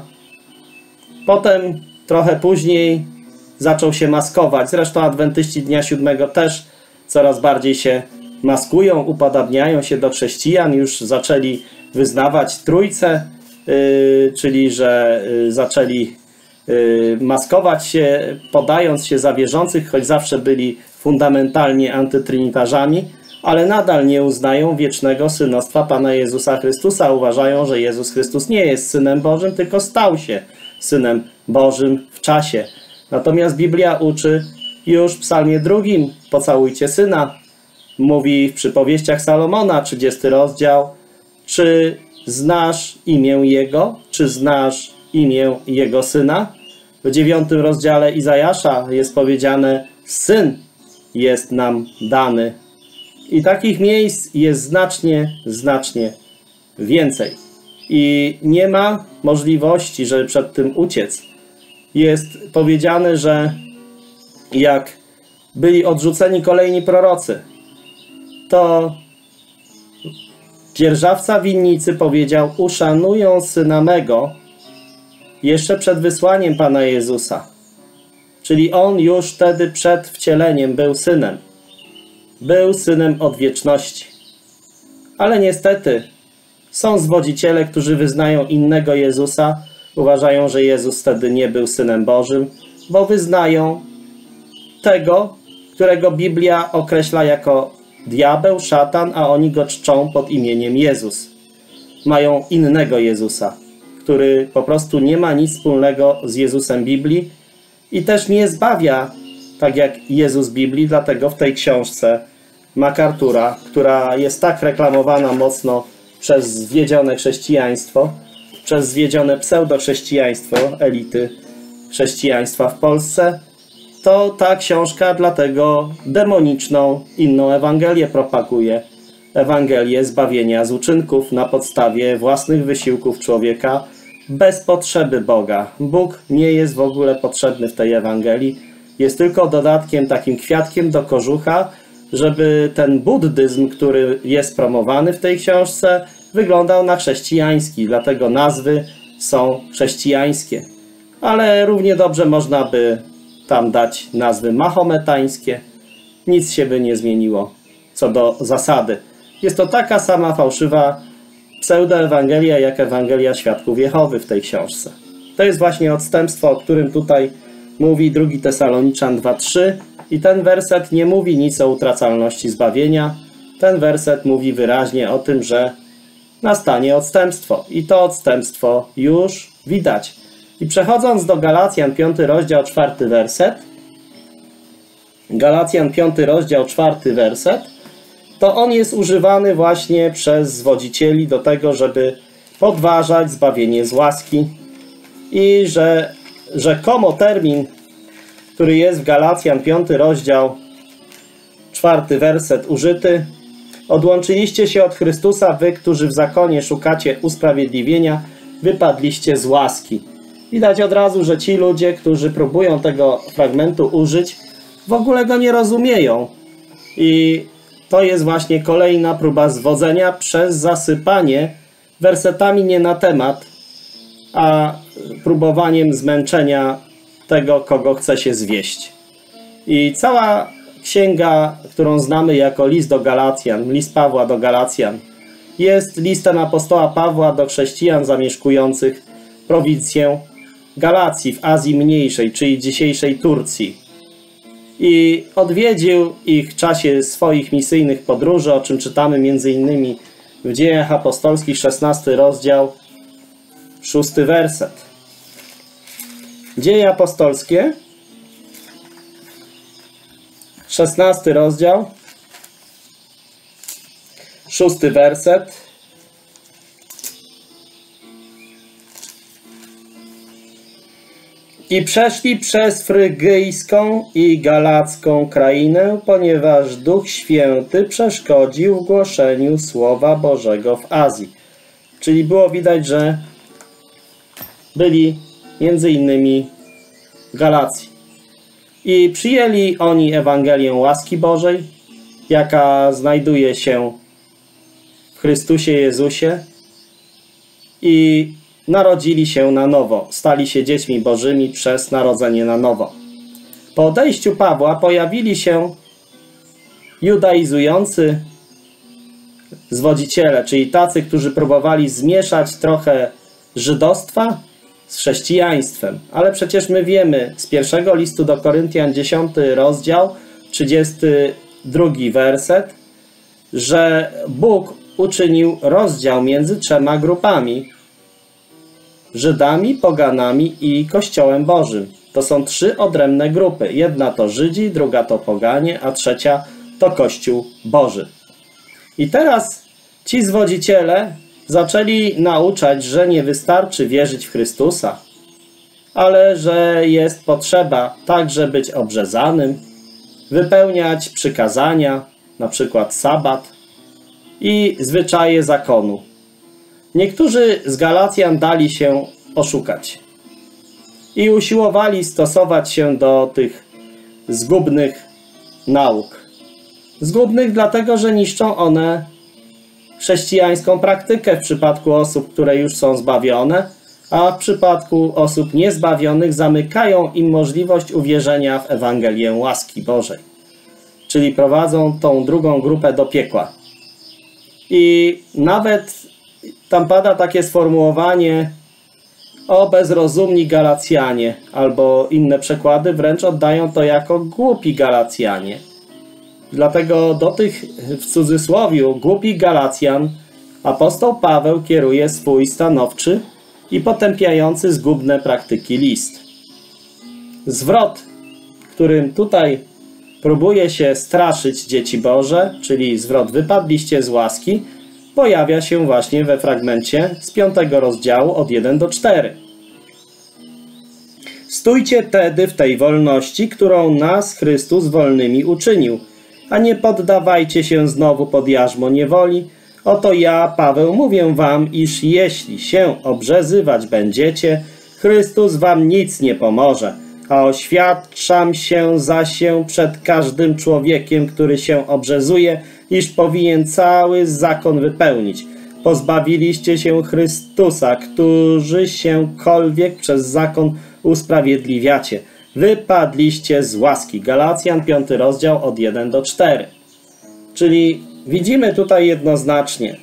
Potem, trochę później, zaczął się maskować. Zresztą adwentyści Dnia Siódmego też coraz bardziej się maskują, upodabniają się do chrześcijan. Już zaczęli wyznawać Trójcę, czyli że zaczęli maskować się, podając się za wierzących, choć zawsze byli fundamentalnie antytrynitarzami, ale nadal nie uznają wiecznego synostwa Pana Jezusa Chrystusa. Uważają, że Jezus Chrystus nie jest Synem Bożym, tylko stał się Synem Bożym w czasie. Natomiast Biblia uczy już w Psalmie 2: pocałujcie Syna. Mówi w Przypowieściach Salomona, 30 rozdział: czy znasz imię Jego? Czy znasz imię Jego Syna? W 9 rozdziale Izajasza jest powiedziane: Syn jest nam dany. I takich miejsc jest znacznie więcej. I nie ma możliwości, żeby przed tym uciec. Jest powiedziane, że jak byli odrzuceni kolejni prorocy, to dzierżawca winnicy powiedział: uszanują Syna mego jeszcze przed wysłaniem Pana Jezusa. Czyli on już wtedy przed wcieleniem był Synem. Był Synem od wieczności. Ale niestety są zwodziciele, którzy wyznają innego Jezusa, uważają, że Jezus wtedy nie był Synem Bożym, bo wyznają tego, którego Biblia określa jako diabeł, szatan, a oni go czczą pod imieniem Jezus. Mają innego Jezusa, który po prostu nie ma nic wspólnego z Jezusem Biblii i też nie zbawia tak jak Jezus Biblii, dlatego w tej książce MacArthura, która jest tak reklamowana mocno przez zwiedzione chrześcijaństwo, przez zwiedzione pseudochrześcijaństwo elity chrześcijaństwa w Polsce, to ta książka dlatego demoniczną inną Ewangelię propaguje. Ewangelię zbawienia z uczynków na podstawie własnych wysiłków człowieka bez potrzeby Boga. Bóg nie jest w ogóle potrzebny w tej Ewangelii. Jest tylko dodatkiem, takim kwiatkiem do kożucha, żeby ten buddyzm, który jest promowany w tej książce, wyglądał na chrześcijański. Dlatego nazwy są chrześcijańskie. Ale równie dobrze można by tam dać nazwy mahometańskie. Nic się by nie zmieniło co do zasady. Jest to taka sama fałszywa pseudoewangelia, jak Ewangelia Świadków Jehowy w tej książce. To jest właśnie odstępstwo, o którym tutaj mówi 2 Tesaloniczan 2:3 i ten werset nie mówi nic o utracalności zbawienia. Ten werset mówi wyraźnie o tym, że nastanie odstępstwo i to odstępstwo już widać. I przechodząc do Galacjan 5 rozdział 4 werset, Galacjan 5 rozdział 4 werset, to on jest używany właśnie przez zwodzicieli do tego, żeby podważać zbawienie z łaski i że rzekomo termin, który jest w Galacjan 5 rozdział 4 werset użyty: odłączyliście się od Chrystusa, wy, którzy w zakonie szukacie usprawiedliwienia, wypadliście z łaski. Widać od razu, że ci ludzie, którzy próbują tego fragmentu użyć, w ogóle go nie rozumieją. I to jest właśnie kolejna próba zwodzenia przez zasypanie wersetami nie na temat, a próbowaniem zmęczenia tego, kogo chce się zwieść. I cała księga, którą znamy jako list do Galacjan, list Pawła do Galacjan, jest listem apostoła Pawła do chrześcijan zamieszkujących prowincję Galacji w Azji Mniejszej, czyli dzisiejszej Turcji. I odwiedził ich w czasie swoich misyjnych podróży, o czym czytamy m.in. w Dziejach Apostolskich, 16 rozdział, 6 werset. Dzieje Apostolskie, 16 rozdział, 6 werset. I przeszli przez Frygyjską i Galacką krainę, ponieważ Duch Święty przeszkodził w głoszeniu Słowa Bożego w Azji. Czyli było widać, że byli między innymi w Galacji. I przyjęli oni Ewangelię łaski Bożej, jaka znajduje się w Chrystusie Jezusie, i narodzili się na nowo, stali się dziećmi Bożymi przez narodzenie na nowo. Po odejściu Pawła pojawili się judaizujący zwodziciele, czyli tacy, którzy próbowali zmieszać trochę żydostwa z chrześcijaństwem. Ale przecież my wiemy z pierwszego listu do Koryntian, 10 rozdział, 32 werset, że Bóg uczynił rozdział między trzema grupami: Żydami, poganami i Kościołem Bożym. To są trzy odrębne grupy. Jedna to Żydzi, druga to poganie, a trzecia to Kościół Boży. I teraz ci zwodziciele zaczęli nauczać, że nie wystarczy wierzyć w Chrystusa, ale że jest potrzeba także być obrzezanym, wypełniać przykazania, na przykład sabat i zwyczaje zakonu. Niektórzy z Galacjan dali się oszukać i usiłowali stosować się do tych zgubnych nauk. Zgubnych dlatego, że niszczą one chrześcijańską praktykę w przypadku osób, które już są zbawione, a w przypadku osób niezbawionych zamykają im możliwość uwierzenia w Ewangelię łaski Bożej. Czyli prowadzą tą drugą grupę do piekła. I nawet tam pada takie sformułowanie: o bezrozumni Galacjanie, albo inne przekłady wręcz oddają to jako głupi Galacjanie. Dlatego do tych, w cudzysłowiu, głupich Galacjan apostoł Paweł kieruje swój stanowczy i potępiający zgubne praktyki list. Zwrot, którym tutaj próbuje się straszyć dzieci Boże, czyli zwrot wypadliście z łaski, pojawia się właśnie we fragmencie z 5 rozdziału od 1 do 4. Stójcie tedy w tej wolności, którą nas Chrystus wolnymi uczynił, a nie poddawajcie się znowu pod jarzmo niewoli. Oto ja, Paweł, mówię wam, iż jeśli się obrzezywać będziecie, Chrystus wam nic nie pomoże, a oświadczam się przed każdym człowiekiem, który się obrzezuje, iż powinien cały zakon wypełnić. Pozbawiliście się Chrystusa, którzy śękolwiek przez zakon usprawiedliwiacie. Wypadliście z łaski. Galacjan 5 rozdział od 1 do 4. Czyli widzimy tutaj jednoznacznie,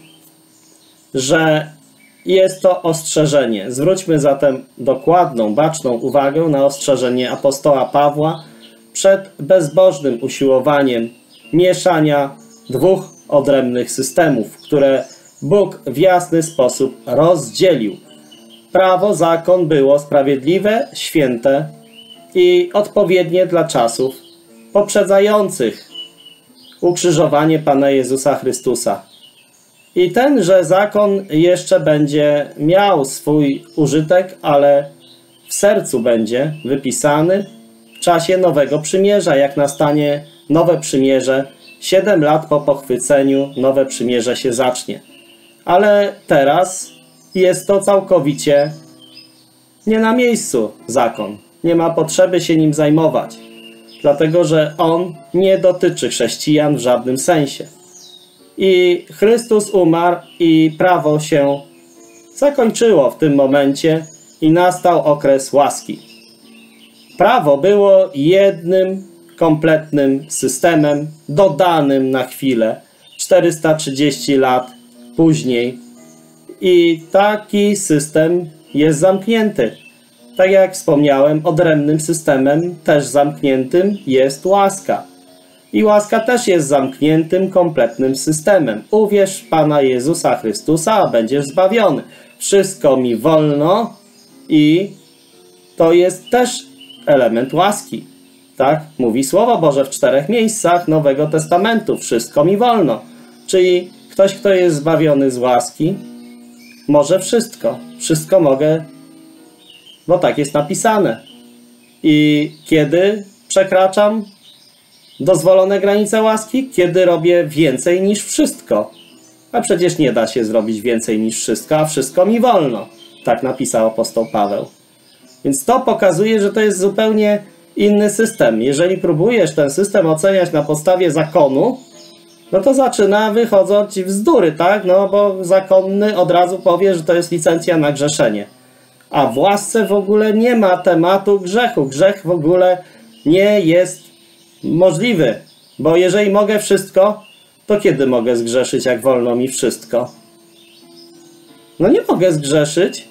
że jest to ostrzeżenie. Zwróćmy zatem dokładną, baczną uwagę na ostrzeżenie apostoła Pawła przed bezbożnym usiłowaniem mieszania dwóch odrębnych systemów, które Bóg w jasny sposób rozdzielił. Prawo, zakon było sprawiedliwe, święte i odpowiednie dla czasów poprzedzających ukrzyżowanie Pana Jezusa Chrystusa. I tenże zakon jeszcze będzie miał swój użytek, ale w sercu będzie wypisany w czasie nowego przymierza. Jak nastanie nowe przymierze, 7 lat po pochwyceniu nowe przymierze się zacznie. Ale teraz jest to całkowicie nie na miejscu zakon. Nie ma potrzeby się nim zajmować, dlatego że on nie dotyczy chrześcijan w żadnym sensie. I Chrystus umarł i prawo się zakończyło w tym momencie i nastał okres łaski. Prawo było jednym kompletnym systemem dodanym na chwilę 430 lat później i taki system jest zamknięty. Tak jak wspomniałem, odrębnym systemem też zamkniętym jest łaska. I łaska też jest zamkniętym, kompletnym systemem. Uwierz w Pana Jezusa Chrystusa, a będziesz zbawiony. Wszystko mi wolno i to jest też element łaski. Tak? Mówi Słowo Boże w 4 miejscach Nowego Testamentu. Wszystko mi wolno. Czyli ktoś, kto jest zbawiony z łaski, może wszystko. Wszystko mogę, bo tak jest napisane. I kiedy przekraczam dozwolone granice łaski? Kiedy robię więcej niż wszystko. A przecież nie da się zrobić więcej niż wszystko, a wszystko mi wolno. Tak napisał apostoł Paweł. Więc to pokazuje, że to jest zupełnie inny system. Jeżeli próbujesz ten system oceniać na podstawie zakonu, no to zaczyna wychodzić bzdury, tak? No bo zakonny od razu powie, że to jest licencja na grzeszenie. A w łasce w ogóle nie ma tematu grzechu. Grzech w ogóle nie jest możliwy. Bo jeżeli mogę wszystko, to kiedy mogę zgrzeszyć, jak wolno mi wszystko? No nie mogę zgrzeszyć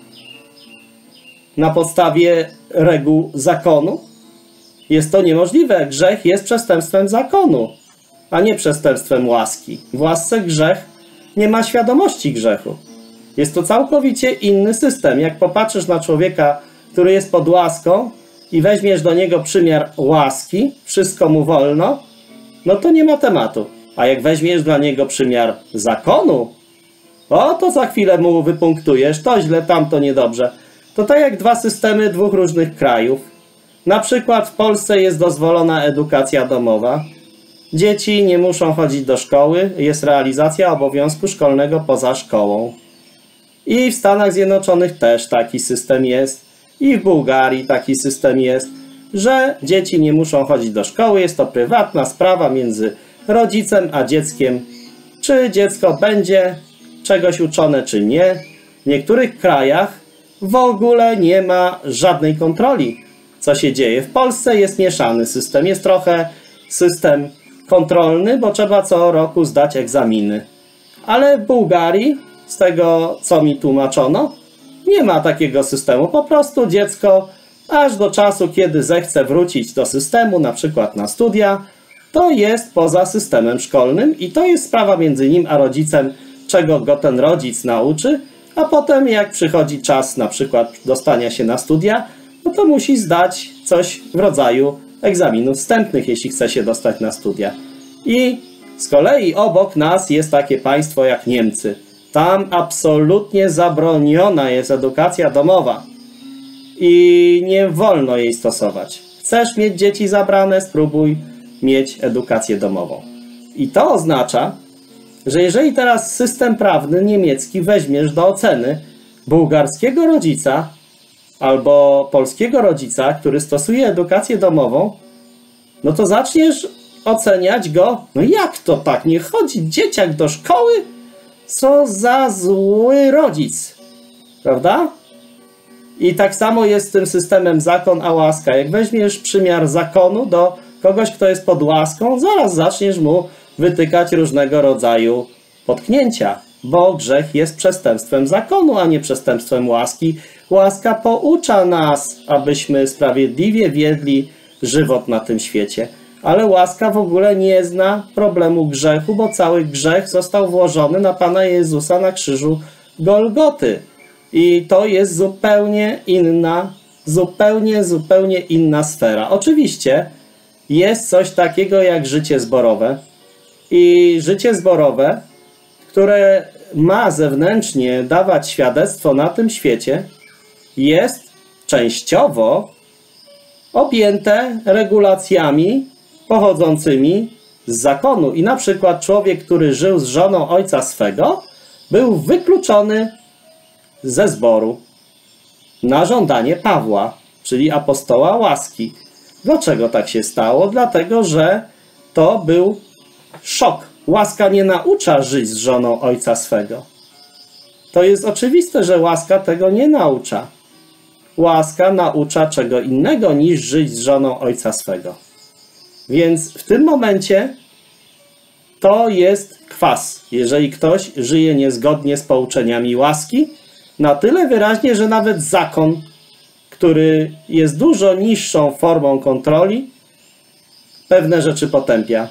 na podstawie reguł zakonu. Jest to niemożliwe. Grzech jest przestępstwem zakonu, a nie przestępstwem łaski. W łasce grzech nie ma świadomości grzechu. Jest to całkowicie inny system. Jak popatrzysz na człowieka, który jest pod łaską i weźmiesz do niego przymiar łaski, wszystko mu wolno, no to nie ma tematu. A jak weźmiesz dla niego przymiar zakonu, o to za chwilę mu wypunktujesz, to źle, tamto niedobrze. To tak jak dwa systemy dwóch różnych krajów. Na przykład w Polsce jest dozwolona edukacja domowa. Dzieci nie muszą chodzić do szkoły, jest realizacja obowiązku szkolnego poza szkołą. I w Stanach Zjednoczonych też taki system jest. I w Bułgarii taki system jest, że dzieci nie muszą chodzić do szkoły. Jest to prywatna sprawa między rodzicem a dzieckiem. Czy dziecko będzie czegoś uczone, czy nie. W niektórych krajach w ogóle nie ma żadnej kontroli, co się dzieje. W Polsce jest mieszany system. Jest trochę system kontrolny, bo trzeba co roku zdać egzaminy. Ale w Bułgarii, z tego co mi tłumaczono, nie ma takiego systemu. Po prostu dziecko aż do czasu, kiedy zechce wrócić do systemu, na przykład na studia, to jest poza systemem szkolnym i to jest sprawa między nim a rodzicem, czego go ten rodzic nauczy, A potem jak przychodzi czas na przykład dostania się na studia, no to musi zdać coś w rodzaju egzaminów wstępnych, jeśli chce się dostać na studia. I z kolei obok nas jest takie państwo jak Niemcy. Tam absolutnie zabroniona jest edukacja domowa i nie wolno jej stosować. Chcesz mieć dzieci zabrane, spróbuj mieć edukację domową. I to oznacza, że jeżeli teraz system prawny niemiecki weźmiesz do oceny bułgarskiego rodzica albo polskiego rodzica, który stosuje edukację domową, no to zaczniesz oceniać go, no jak to tak, nie chodzi dzieciak do szkoły? Co za zły rodzic, prawda? I tak samo jest z tym systemem zakon a łaska. Jak weźmiesz przymiar zakonu do kogoś, kto jest pod łaską, zaraz zaczniesz mu wytykać różnego rodzaju potknięcia, bo grzech jest przestępstwem zakonu, a nie przestępstwem łaski. Łaska poucza nas, abyśmy sprawiedliwie wiedli żywot na tym świecie. Ale łaska w ogóle nie zna problemu grzechu, bo cały grzech został włożony na Pana Jezusa na krzyżu Golgoty. I to jest zupełnie inna, zupełnie inna sfera. Oczywiście jest coś takiego jak życie zborowe. I życie zborowe, które ma zewnętrznie dawać świadectwo na tym świecie, jest częściowo objęte regulacjami pochodzącymi z zakonu. I na przykład człowiek, który żył z żoną ojca swego, był wykluczony ze zboru na żądanie Pawła, czyli apostoła łaski. Dlaczego tak się stało? Dlatego, że to był szok. Łaska nie naucza żyć z żoną ojca swego. To jest oczywiste, że łaska tego nie naucza. Łaska naucza czego innego niż żyć z żoną ojca swego. Więc w tym momencie to jest kwas, jeżeli ktoś żyje niezgodnie z pouczeniami łaski, na tyle wyraźnie, że nawet zakon, który jest dużo niższą formą kontroli, pewne rzeczy potępia.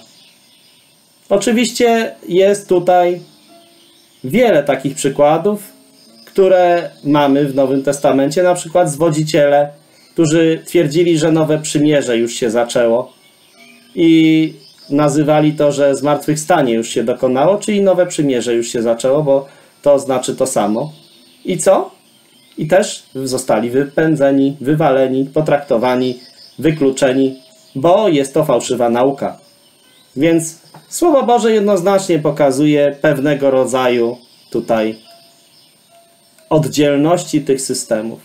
Oczywiście jest tutaj wiele takich przykładów, które mamy w Nowym Testamencie, na przykład zwodziciele, którzy twierdzili, że nowe przymierze już się zaczęło i nazywali to, że zmartwychwstanie już się dokonało, czyli nowe przymierze już się zaczęło, bo to znaczy to samo. I co? I też zostali wypędzeni, wywaleni, potraktowani, wykluczeni, bo jest to fałszywa nauka. Więc Słowo Boże jednoznacznie pokazuje pewnego rodzaju tutaj oddzielności tych systemów.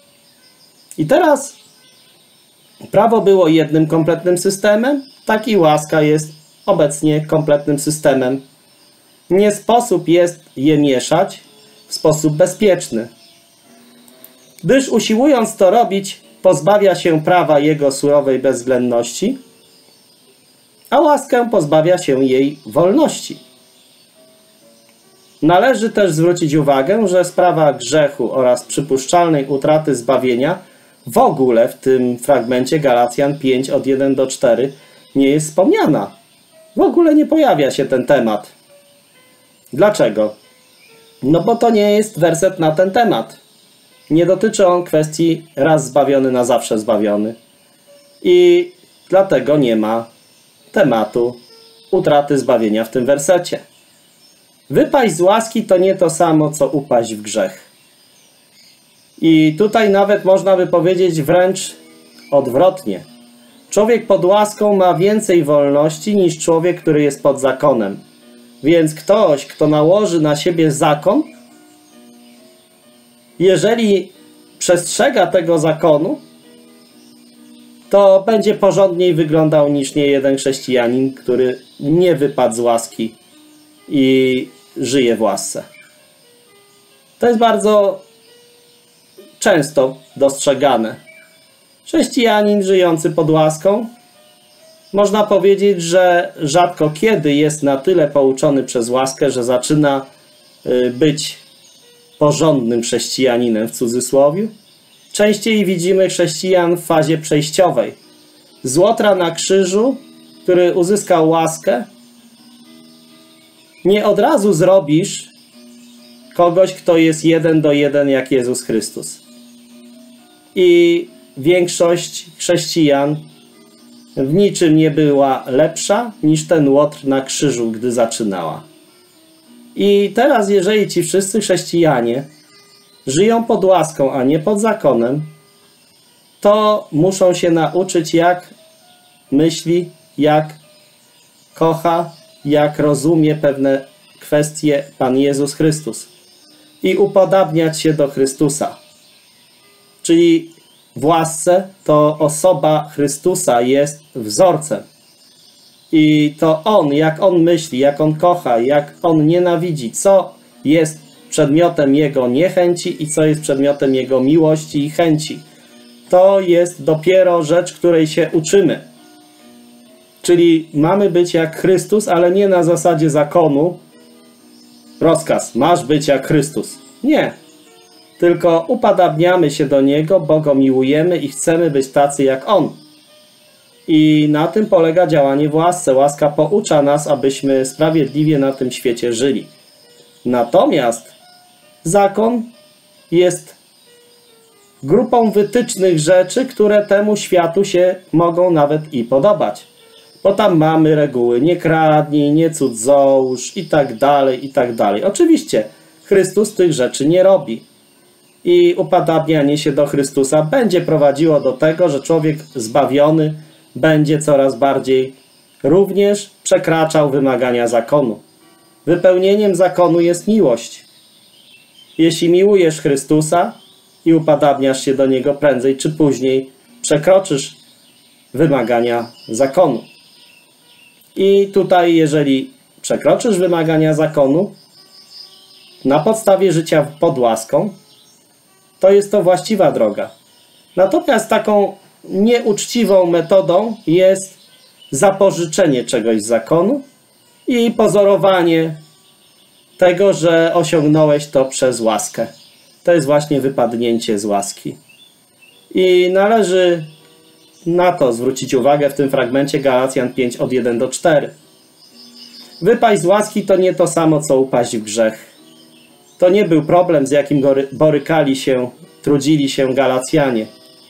I teraz prawo było jednym kompletnym systemem, tak i łaska jest obecnie kompletnym systemem. Nie sposób jest je mieszać w sposób bezpieczny, gdyż usiłując to robić, pozbawia się prawa jego surowej bezwzględności, a łaskę pozbawia się jej wolności. Należy też zwrócić uwagę, że sprawa grzechu oraz przypuszczalnej utraty zbawienia w ogóle w tym fragmencie Galacjan 5 od 1 do 4 nie jest wspomniana. W ogóle nie pojawia się ten temat. Dlaczego? No bo to nie jest werset na ten temat. Nie dotyczy on kwestii raz zbawiony, na zawsze zbawiony. I dlatego nie ma tematu utraty zbawienia w tym wersecie. Wypaść z łaski to nie to samo, co upaść w grzech. I tutaj nawet można by powiedzieć wręcz odwrotnie. Człowiek pod łaską ma więcej wolności niż człowiek, który jest pod zakonem. Więc ktoś, kto nałoży na siebie zakon, jeżeli przestrzega tego zakonu, to będzie porządniej wyglądał niż niejeden chrześcijanin, który nie wypadł z łaski i żyje w łasce. To jest bardzo często dostrzegane. Chrześcijanin żyjący pod łaską, można powiedzieć, że rzadko kiedy jest na tyle pouczony przez łaskę, że zaczyna być porządnym chrześcijaninem w cudzysłowie. Częściej widzimy chrześcijan w fazie przejściowej. Z Łotra na krzyżu, który uzyskał łaskę, nie od razu zrobisz kogoś, kto jest 1:1 jak Jezus Chrystus. I większość chrześcijan w niczym nie była lepsza niż ten Łotr na krzyżu, gdy zaczynała. I teraz, jeżeli ci wszyscy chrześcijanie żyją pod łaską, a nie pod zakonem, to muszą się nauczyć, jak myśli, jak kocha, jak rozumie pewne kwestie Pan Jezus Chrystus i upodabniać się do Chrystusa. Czyli w łasce to osoba Chrystusa jest wzorcem. I to On, jak On myśli, jak On kocha, jak On nienawidzi, co jest przedmiotem Jego niechęci i co jest przedmiotem Jego miłości i chęci. To jest dopiero rzecz, której się uczymy. Czyli mamy być jak Chrystus, ale nie na zasadzie zakonu. Rozkaz, masz być jak Chrystus. Nie. Tylko upadabniamy się do Niego, bo Go miłujemy i chcemy być tacy jak On. I na tym polega działanie w łasce. Łaska poucza nas, abyśmy sprawiedliwie na tym świecie żyli. Natomiast zakon jest grupą wytycznych rzeczy, które temu światu się mogą nawet i podobać. Bo tam mamy reguły: nie kradnij, nie cudzołóż i tak dalej, i tak dalej. Oczywiście Chrystus tych rzeczy nie robi. I upadabnianie się do Chrystusa będzie prowadziło do tego, że człowiek zbawiony będzie coraz bardziej również przekraczał wymagania zakonu. Wypełnieniem zakonu jest miłość. Jeśli miłujesz Chrystusa i upadabniasz się do Niego, prędzej czy później przekroczysz wymagania zakonu. I tutaj, jeżeli przekroczysz wymagania zakonu na podstawie życia pod łaską, to jest to właściwa droga. Natomiast taką nieuczciwą metodą jest zapożyczenie czegoś z zakonu i pozorowanie tego, że osiągnąłeś to przez łaskę. To jest właśnie wypadnięcie z łaski. I należy na to zwrócić uwagę w tym fragmencie Galacjan 5 od 1 do 4. Wypaść z łaski to nie to samo, co upaść w grzech. To nie był problem, z jakim borykali się, trudzili się Galacjanie.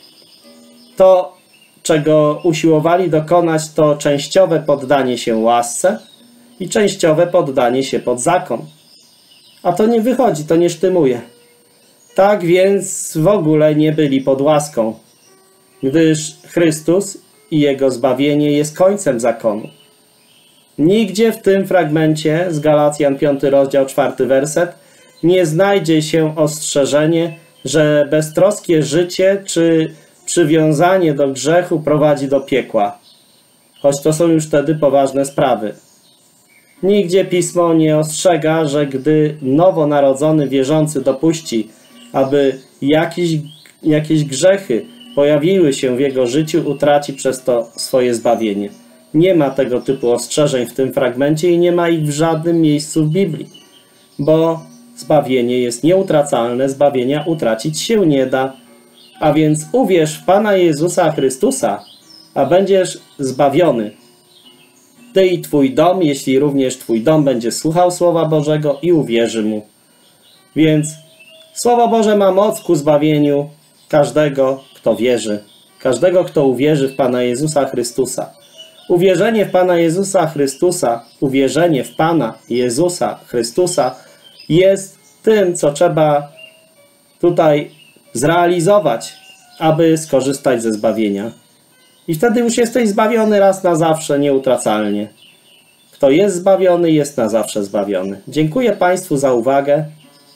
To, czego usiłowali dokonać, to częściowe poddanie się łasce i częściowe poddanie się pod zakon. A to nie wychodzi, to nie sztymuje. Tak więc w ogóle nie byli pod łaską, gdyż Chrystus i Jego zbawienie jest końcem zakonu. Nigdzie w tym fragmencie z Galacjan 5 rozdział 4 werset nie znajdzie się ostrzeżenie, że beztroskie życie czy przywiązanie do grzechu prowadzi do piekła, choć to są już wtedy poważne sprawy. Nigdzie Pismo nie ostrzega, że gdy nowonarodzony wierzący dopuści, aby jakieś grzechy pojawiły się w jego życiu, utraci przez to swoje zbawienie. Nie ma tego typu ostrzeżeń w tym fragmencie i nie ma ich w żadnym miejscu w Biblii, bo zbawienie jest nieutracalne, zbawienia utracić się nie da. A więc uwierz w Pana Jezusa Chrystusa, a będziesz zbawiony. Ty i twój dom, jeśli również twój dom będzie słuchał Słowa Bożego i uwierzy Mu. Więc Słowo Boże ma moc ku zbawieniu każdego, kto wierzy. Każdego, kto uwierzy w Pana Jezusa Chrystusa. Uwierzenie w Pana Jezusa Chrystusa, uwierzenie w Pana Jezusa Chrystusa jest tym, co trzeba tutaj zrealizować, aby skorzystać ze zbawienia. I wtedy już jesteś zbawiony raz na zawsze, nieutracalnie. Kto jest zbawiony, jest na zawsze zbawiony. Dziękuję Państwu za uwagę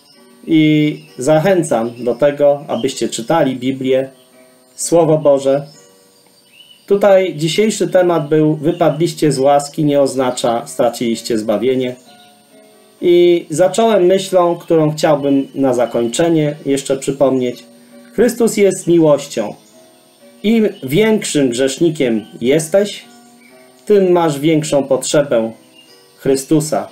i zachęcam do tego, abyście czytali Biblię, Słowo Boże. Tutaj dzisiejszy temat był: wypadliście z łaski, nie oznacza straciliście zbawienie. I zacząłem myślą, którą chciałbym na zakończenie jeszcze przypomnieć. Chrystus jest miłością. Im większym grzesznikiem jesteś, tym masz większą potrzebę Chrystusa.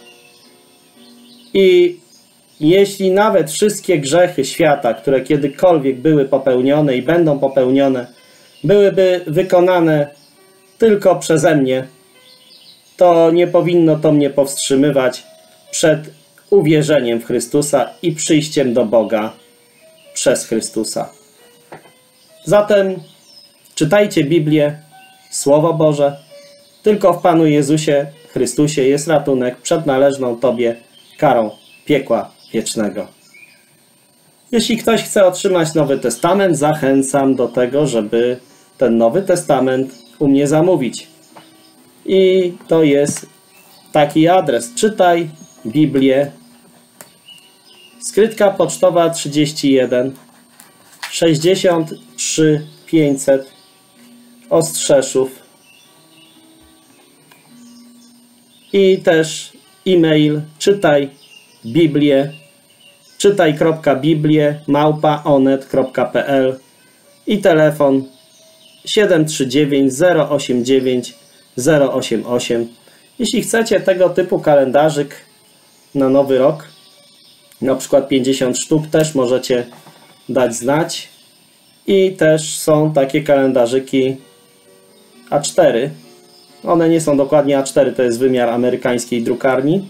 I jeśli nawet wszystkie grzechy świata, które kiedykolwiek były popełnione i będą popełnione, byłyby wykonane tylko przeze mnie, to nie powinno to mnie powstrzymywać przed uwierzeniem w Chrystusa i przyjściem do Boga przez Chrystusa. Zatem czytajcie Biblię, Słowo Boże. Tylko w Panu Jezusie Chrystusie jest ratunek przed należną Tobie karą piekła wiecznego. Jeśli ktoś chce otrzymać Nowy Testament, zachęcam do tego, żeby ten Nowy Testament u mnie zamówić. I to jest taki adres. Czytaj Biblię. Skrytka pocztowa 31 63 500 Ostrzeszów. I też e-mail czytaj Biblię czytaj.biblię@onet.pl i telefon 739 089 088. Jeśli chcecie tego typu kalendarzyk na Nowy Rok, na przykład 50 sztuk, też możecie dać znać. I też są takie kalendarzyki A4. One nie są dokładnie A4, to jest wymiar amerykańskiej drukarni.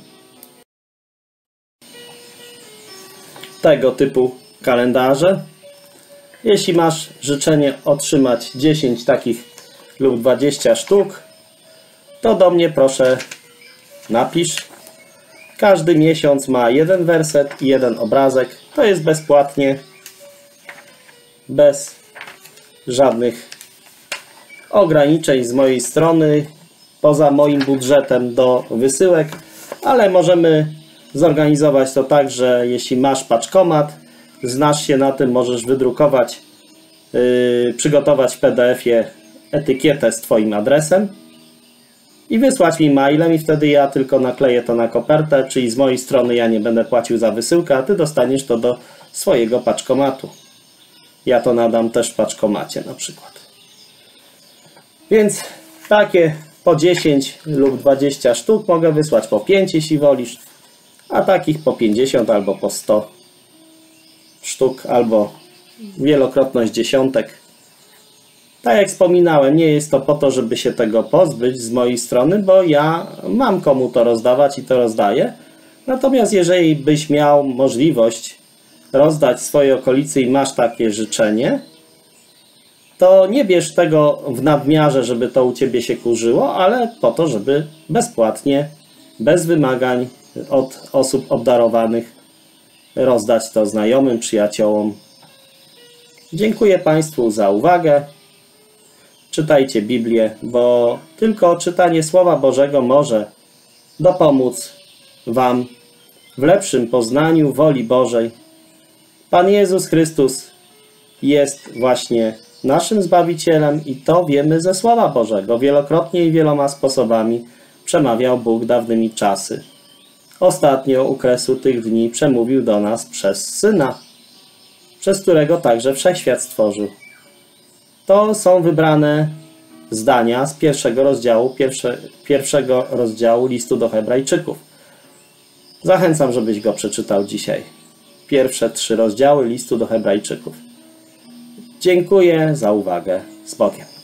Tego typu kalendarze. Jeśli masz życzenie otrzymać 10 takich lub 20 sztuk, to do mnie proszę napisz. Każdy miesiąc ma jeden werset i jeden obrazek. To jest bezpłatnie, bez żadnych ograniczeń z mojej strony, poza moim budżetem do wysyłek, ale możemy zorganizować to tak, że jeśli masz paczkomat, znasz się na tym, możesz wydrukować, przygotować w PDF-ie etykietę z Twoim adresem i wysłać mi mailem i wtedy ja tylko nakleję to na kopertę, czyli z mojej strony ja nie będę płacił za wysyłkę, a Ty dostaniesz to do swojego paczkomatu. Ja to nadam też w paczkomacie na przykład. Więc takie po 10 lub 20 sztuk mogę wysłać po 5, jeśli wolisz, a takich po 50 albo po 100 sztuk, albo wielokrotność dziesiątek. Tak jak wspominałem, nie jest to po to, żeby się tego pozbyć z mojej strony, bo ja mam komu to rozdawać i to rozdaję. Natomiast jeżeli byś miał możliwość rozdać swojej okolicy i masz takie życzenie, to nie bierz tego w nadmiarze, żeby to u Ciebie się kurzyło, ale po to, żeby bezpłatnie, bez wymagań od osób obdarowanych rozdać to znajomym, przyjaciołom. Dziękuję Państwu za uwagę. Czytajcie Biblię, bo tylko czytanie Słowa Bożego może dopomóc Wam w lepszym poznaniu woli Bożej. Pan Jezus Chrystus jest właśnie naszym Zbawicielem i to wiemy ze Słowa Bożego. Wielokrotnie i wieloma sposobami przemawiał Bóg dawnymi czasy. Ostatnio u kresu tych dni przemówił do nas przez Syna, przez którego także wszechświat stworzył. To są wybrane zdania z pierwszego rozdziału listu do Hebrajczyków. Zachęcam, żebyś go przeczytał dzisiaj. Pierwsze 3 rozdziały listu do Hebrajczyków. Dziękuję za uwagę. Z Bogiem.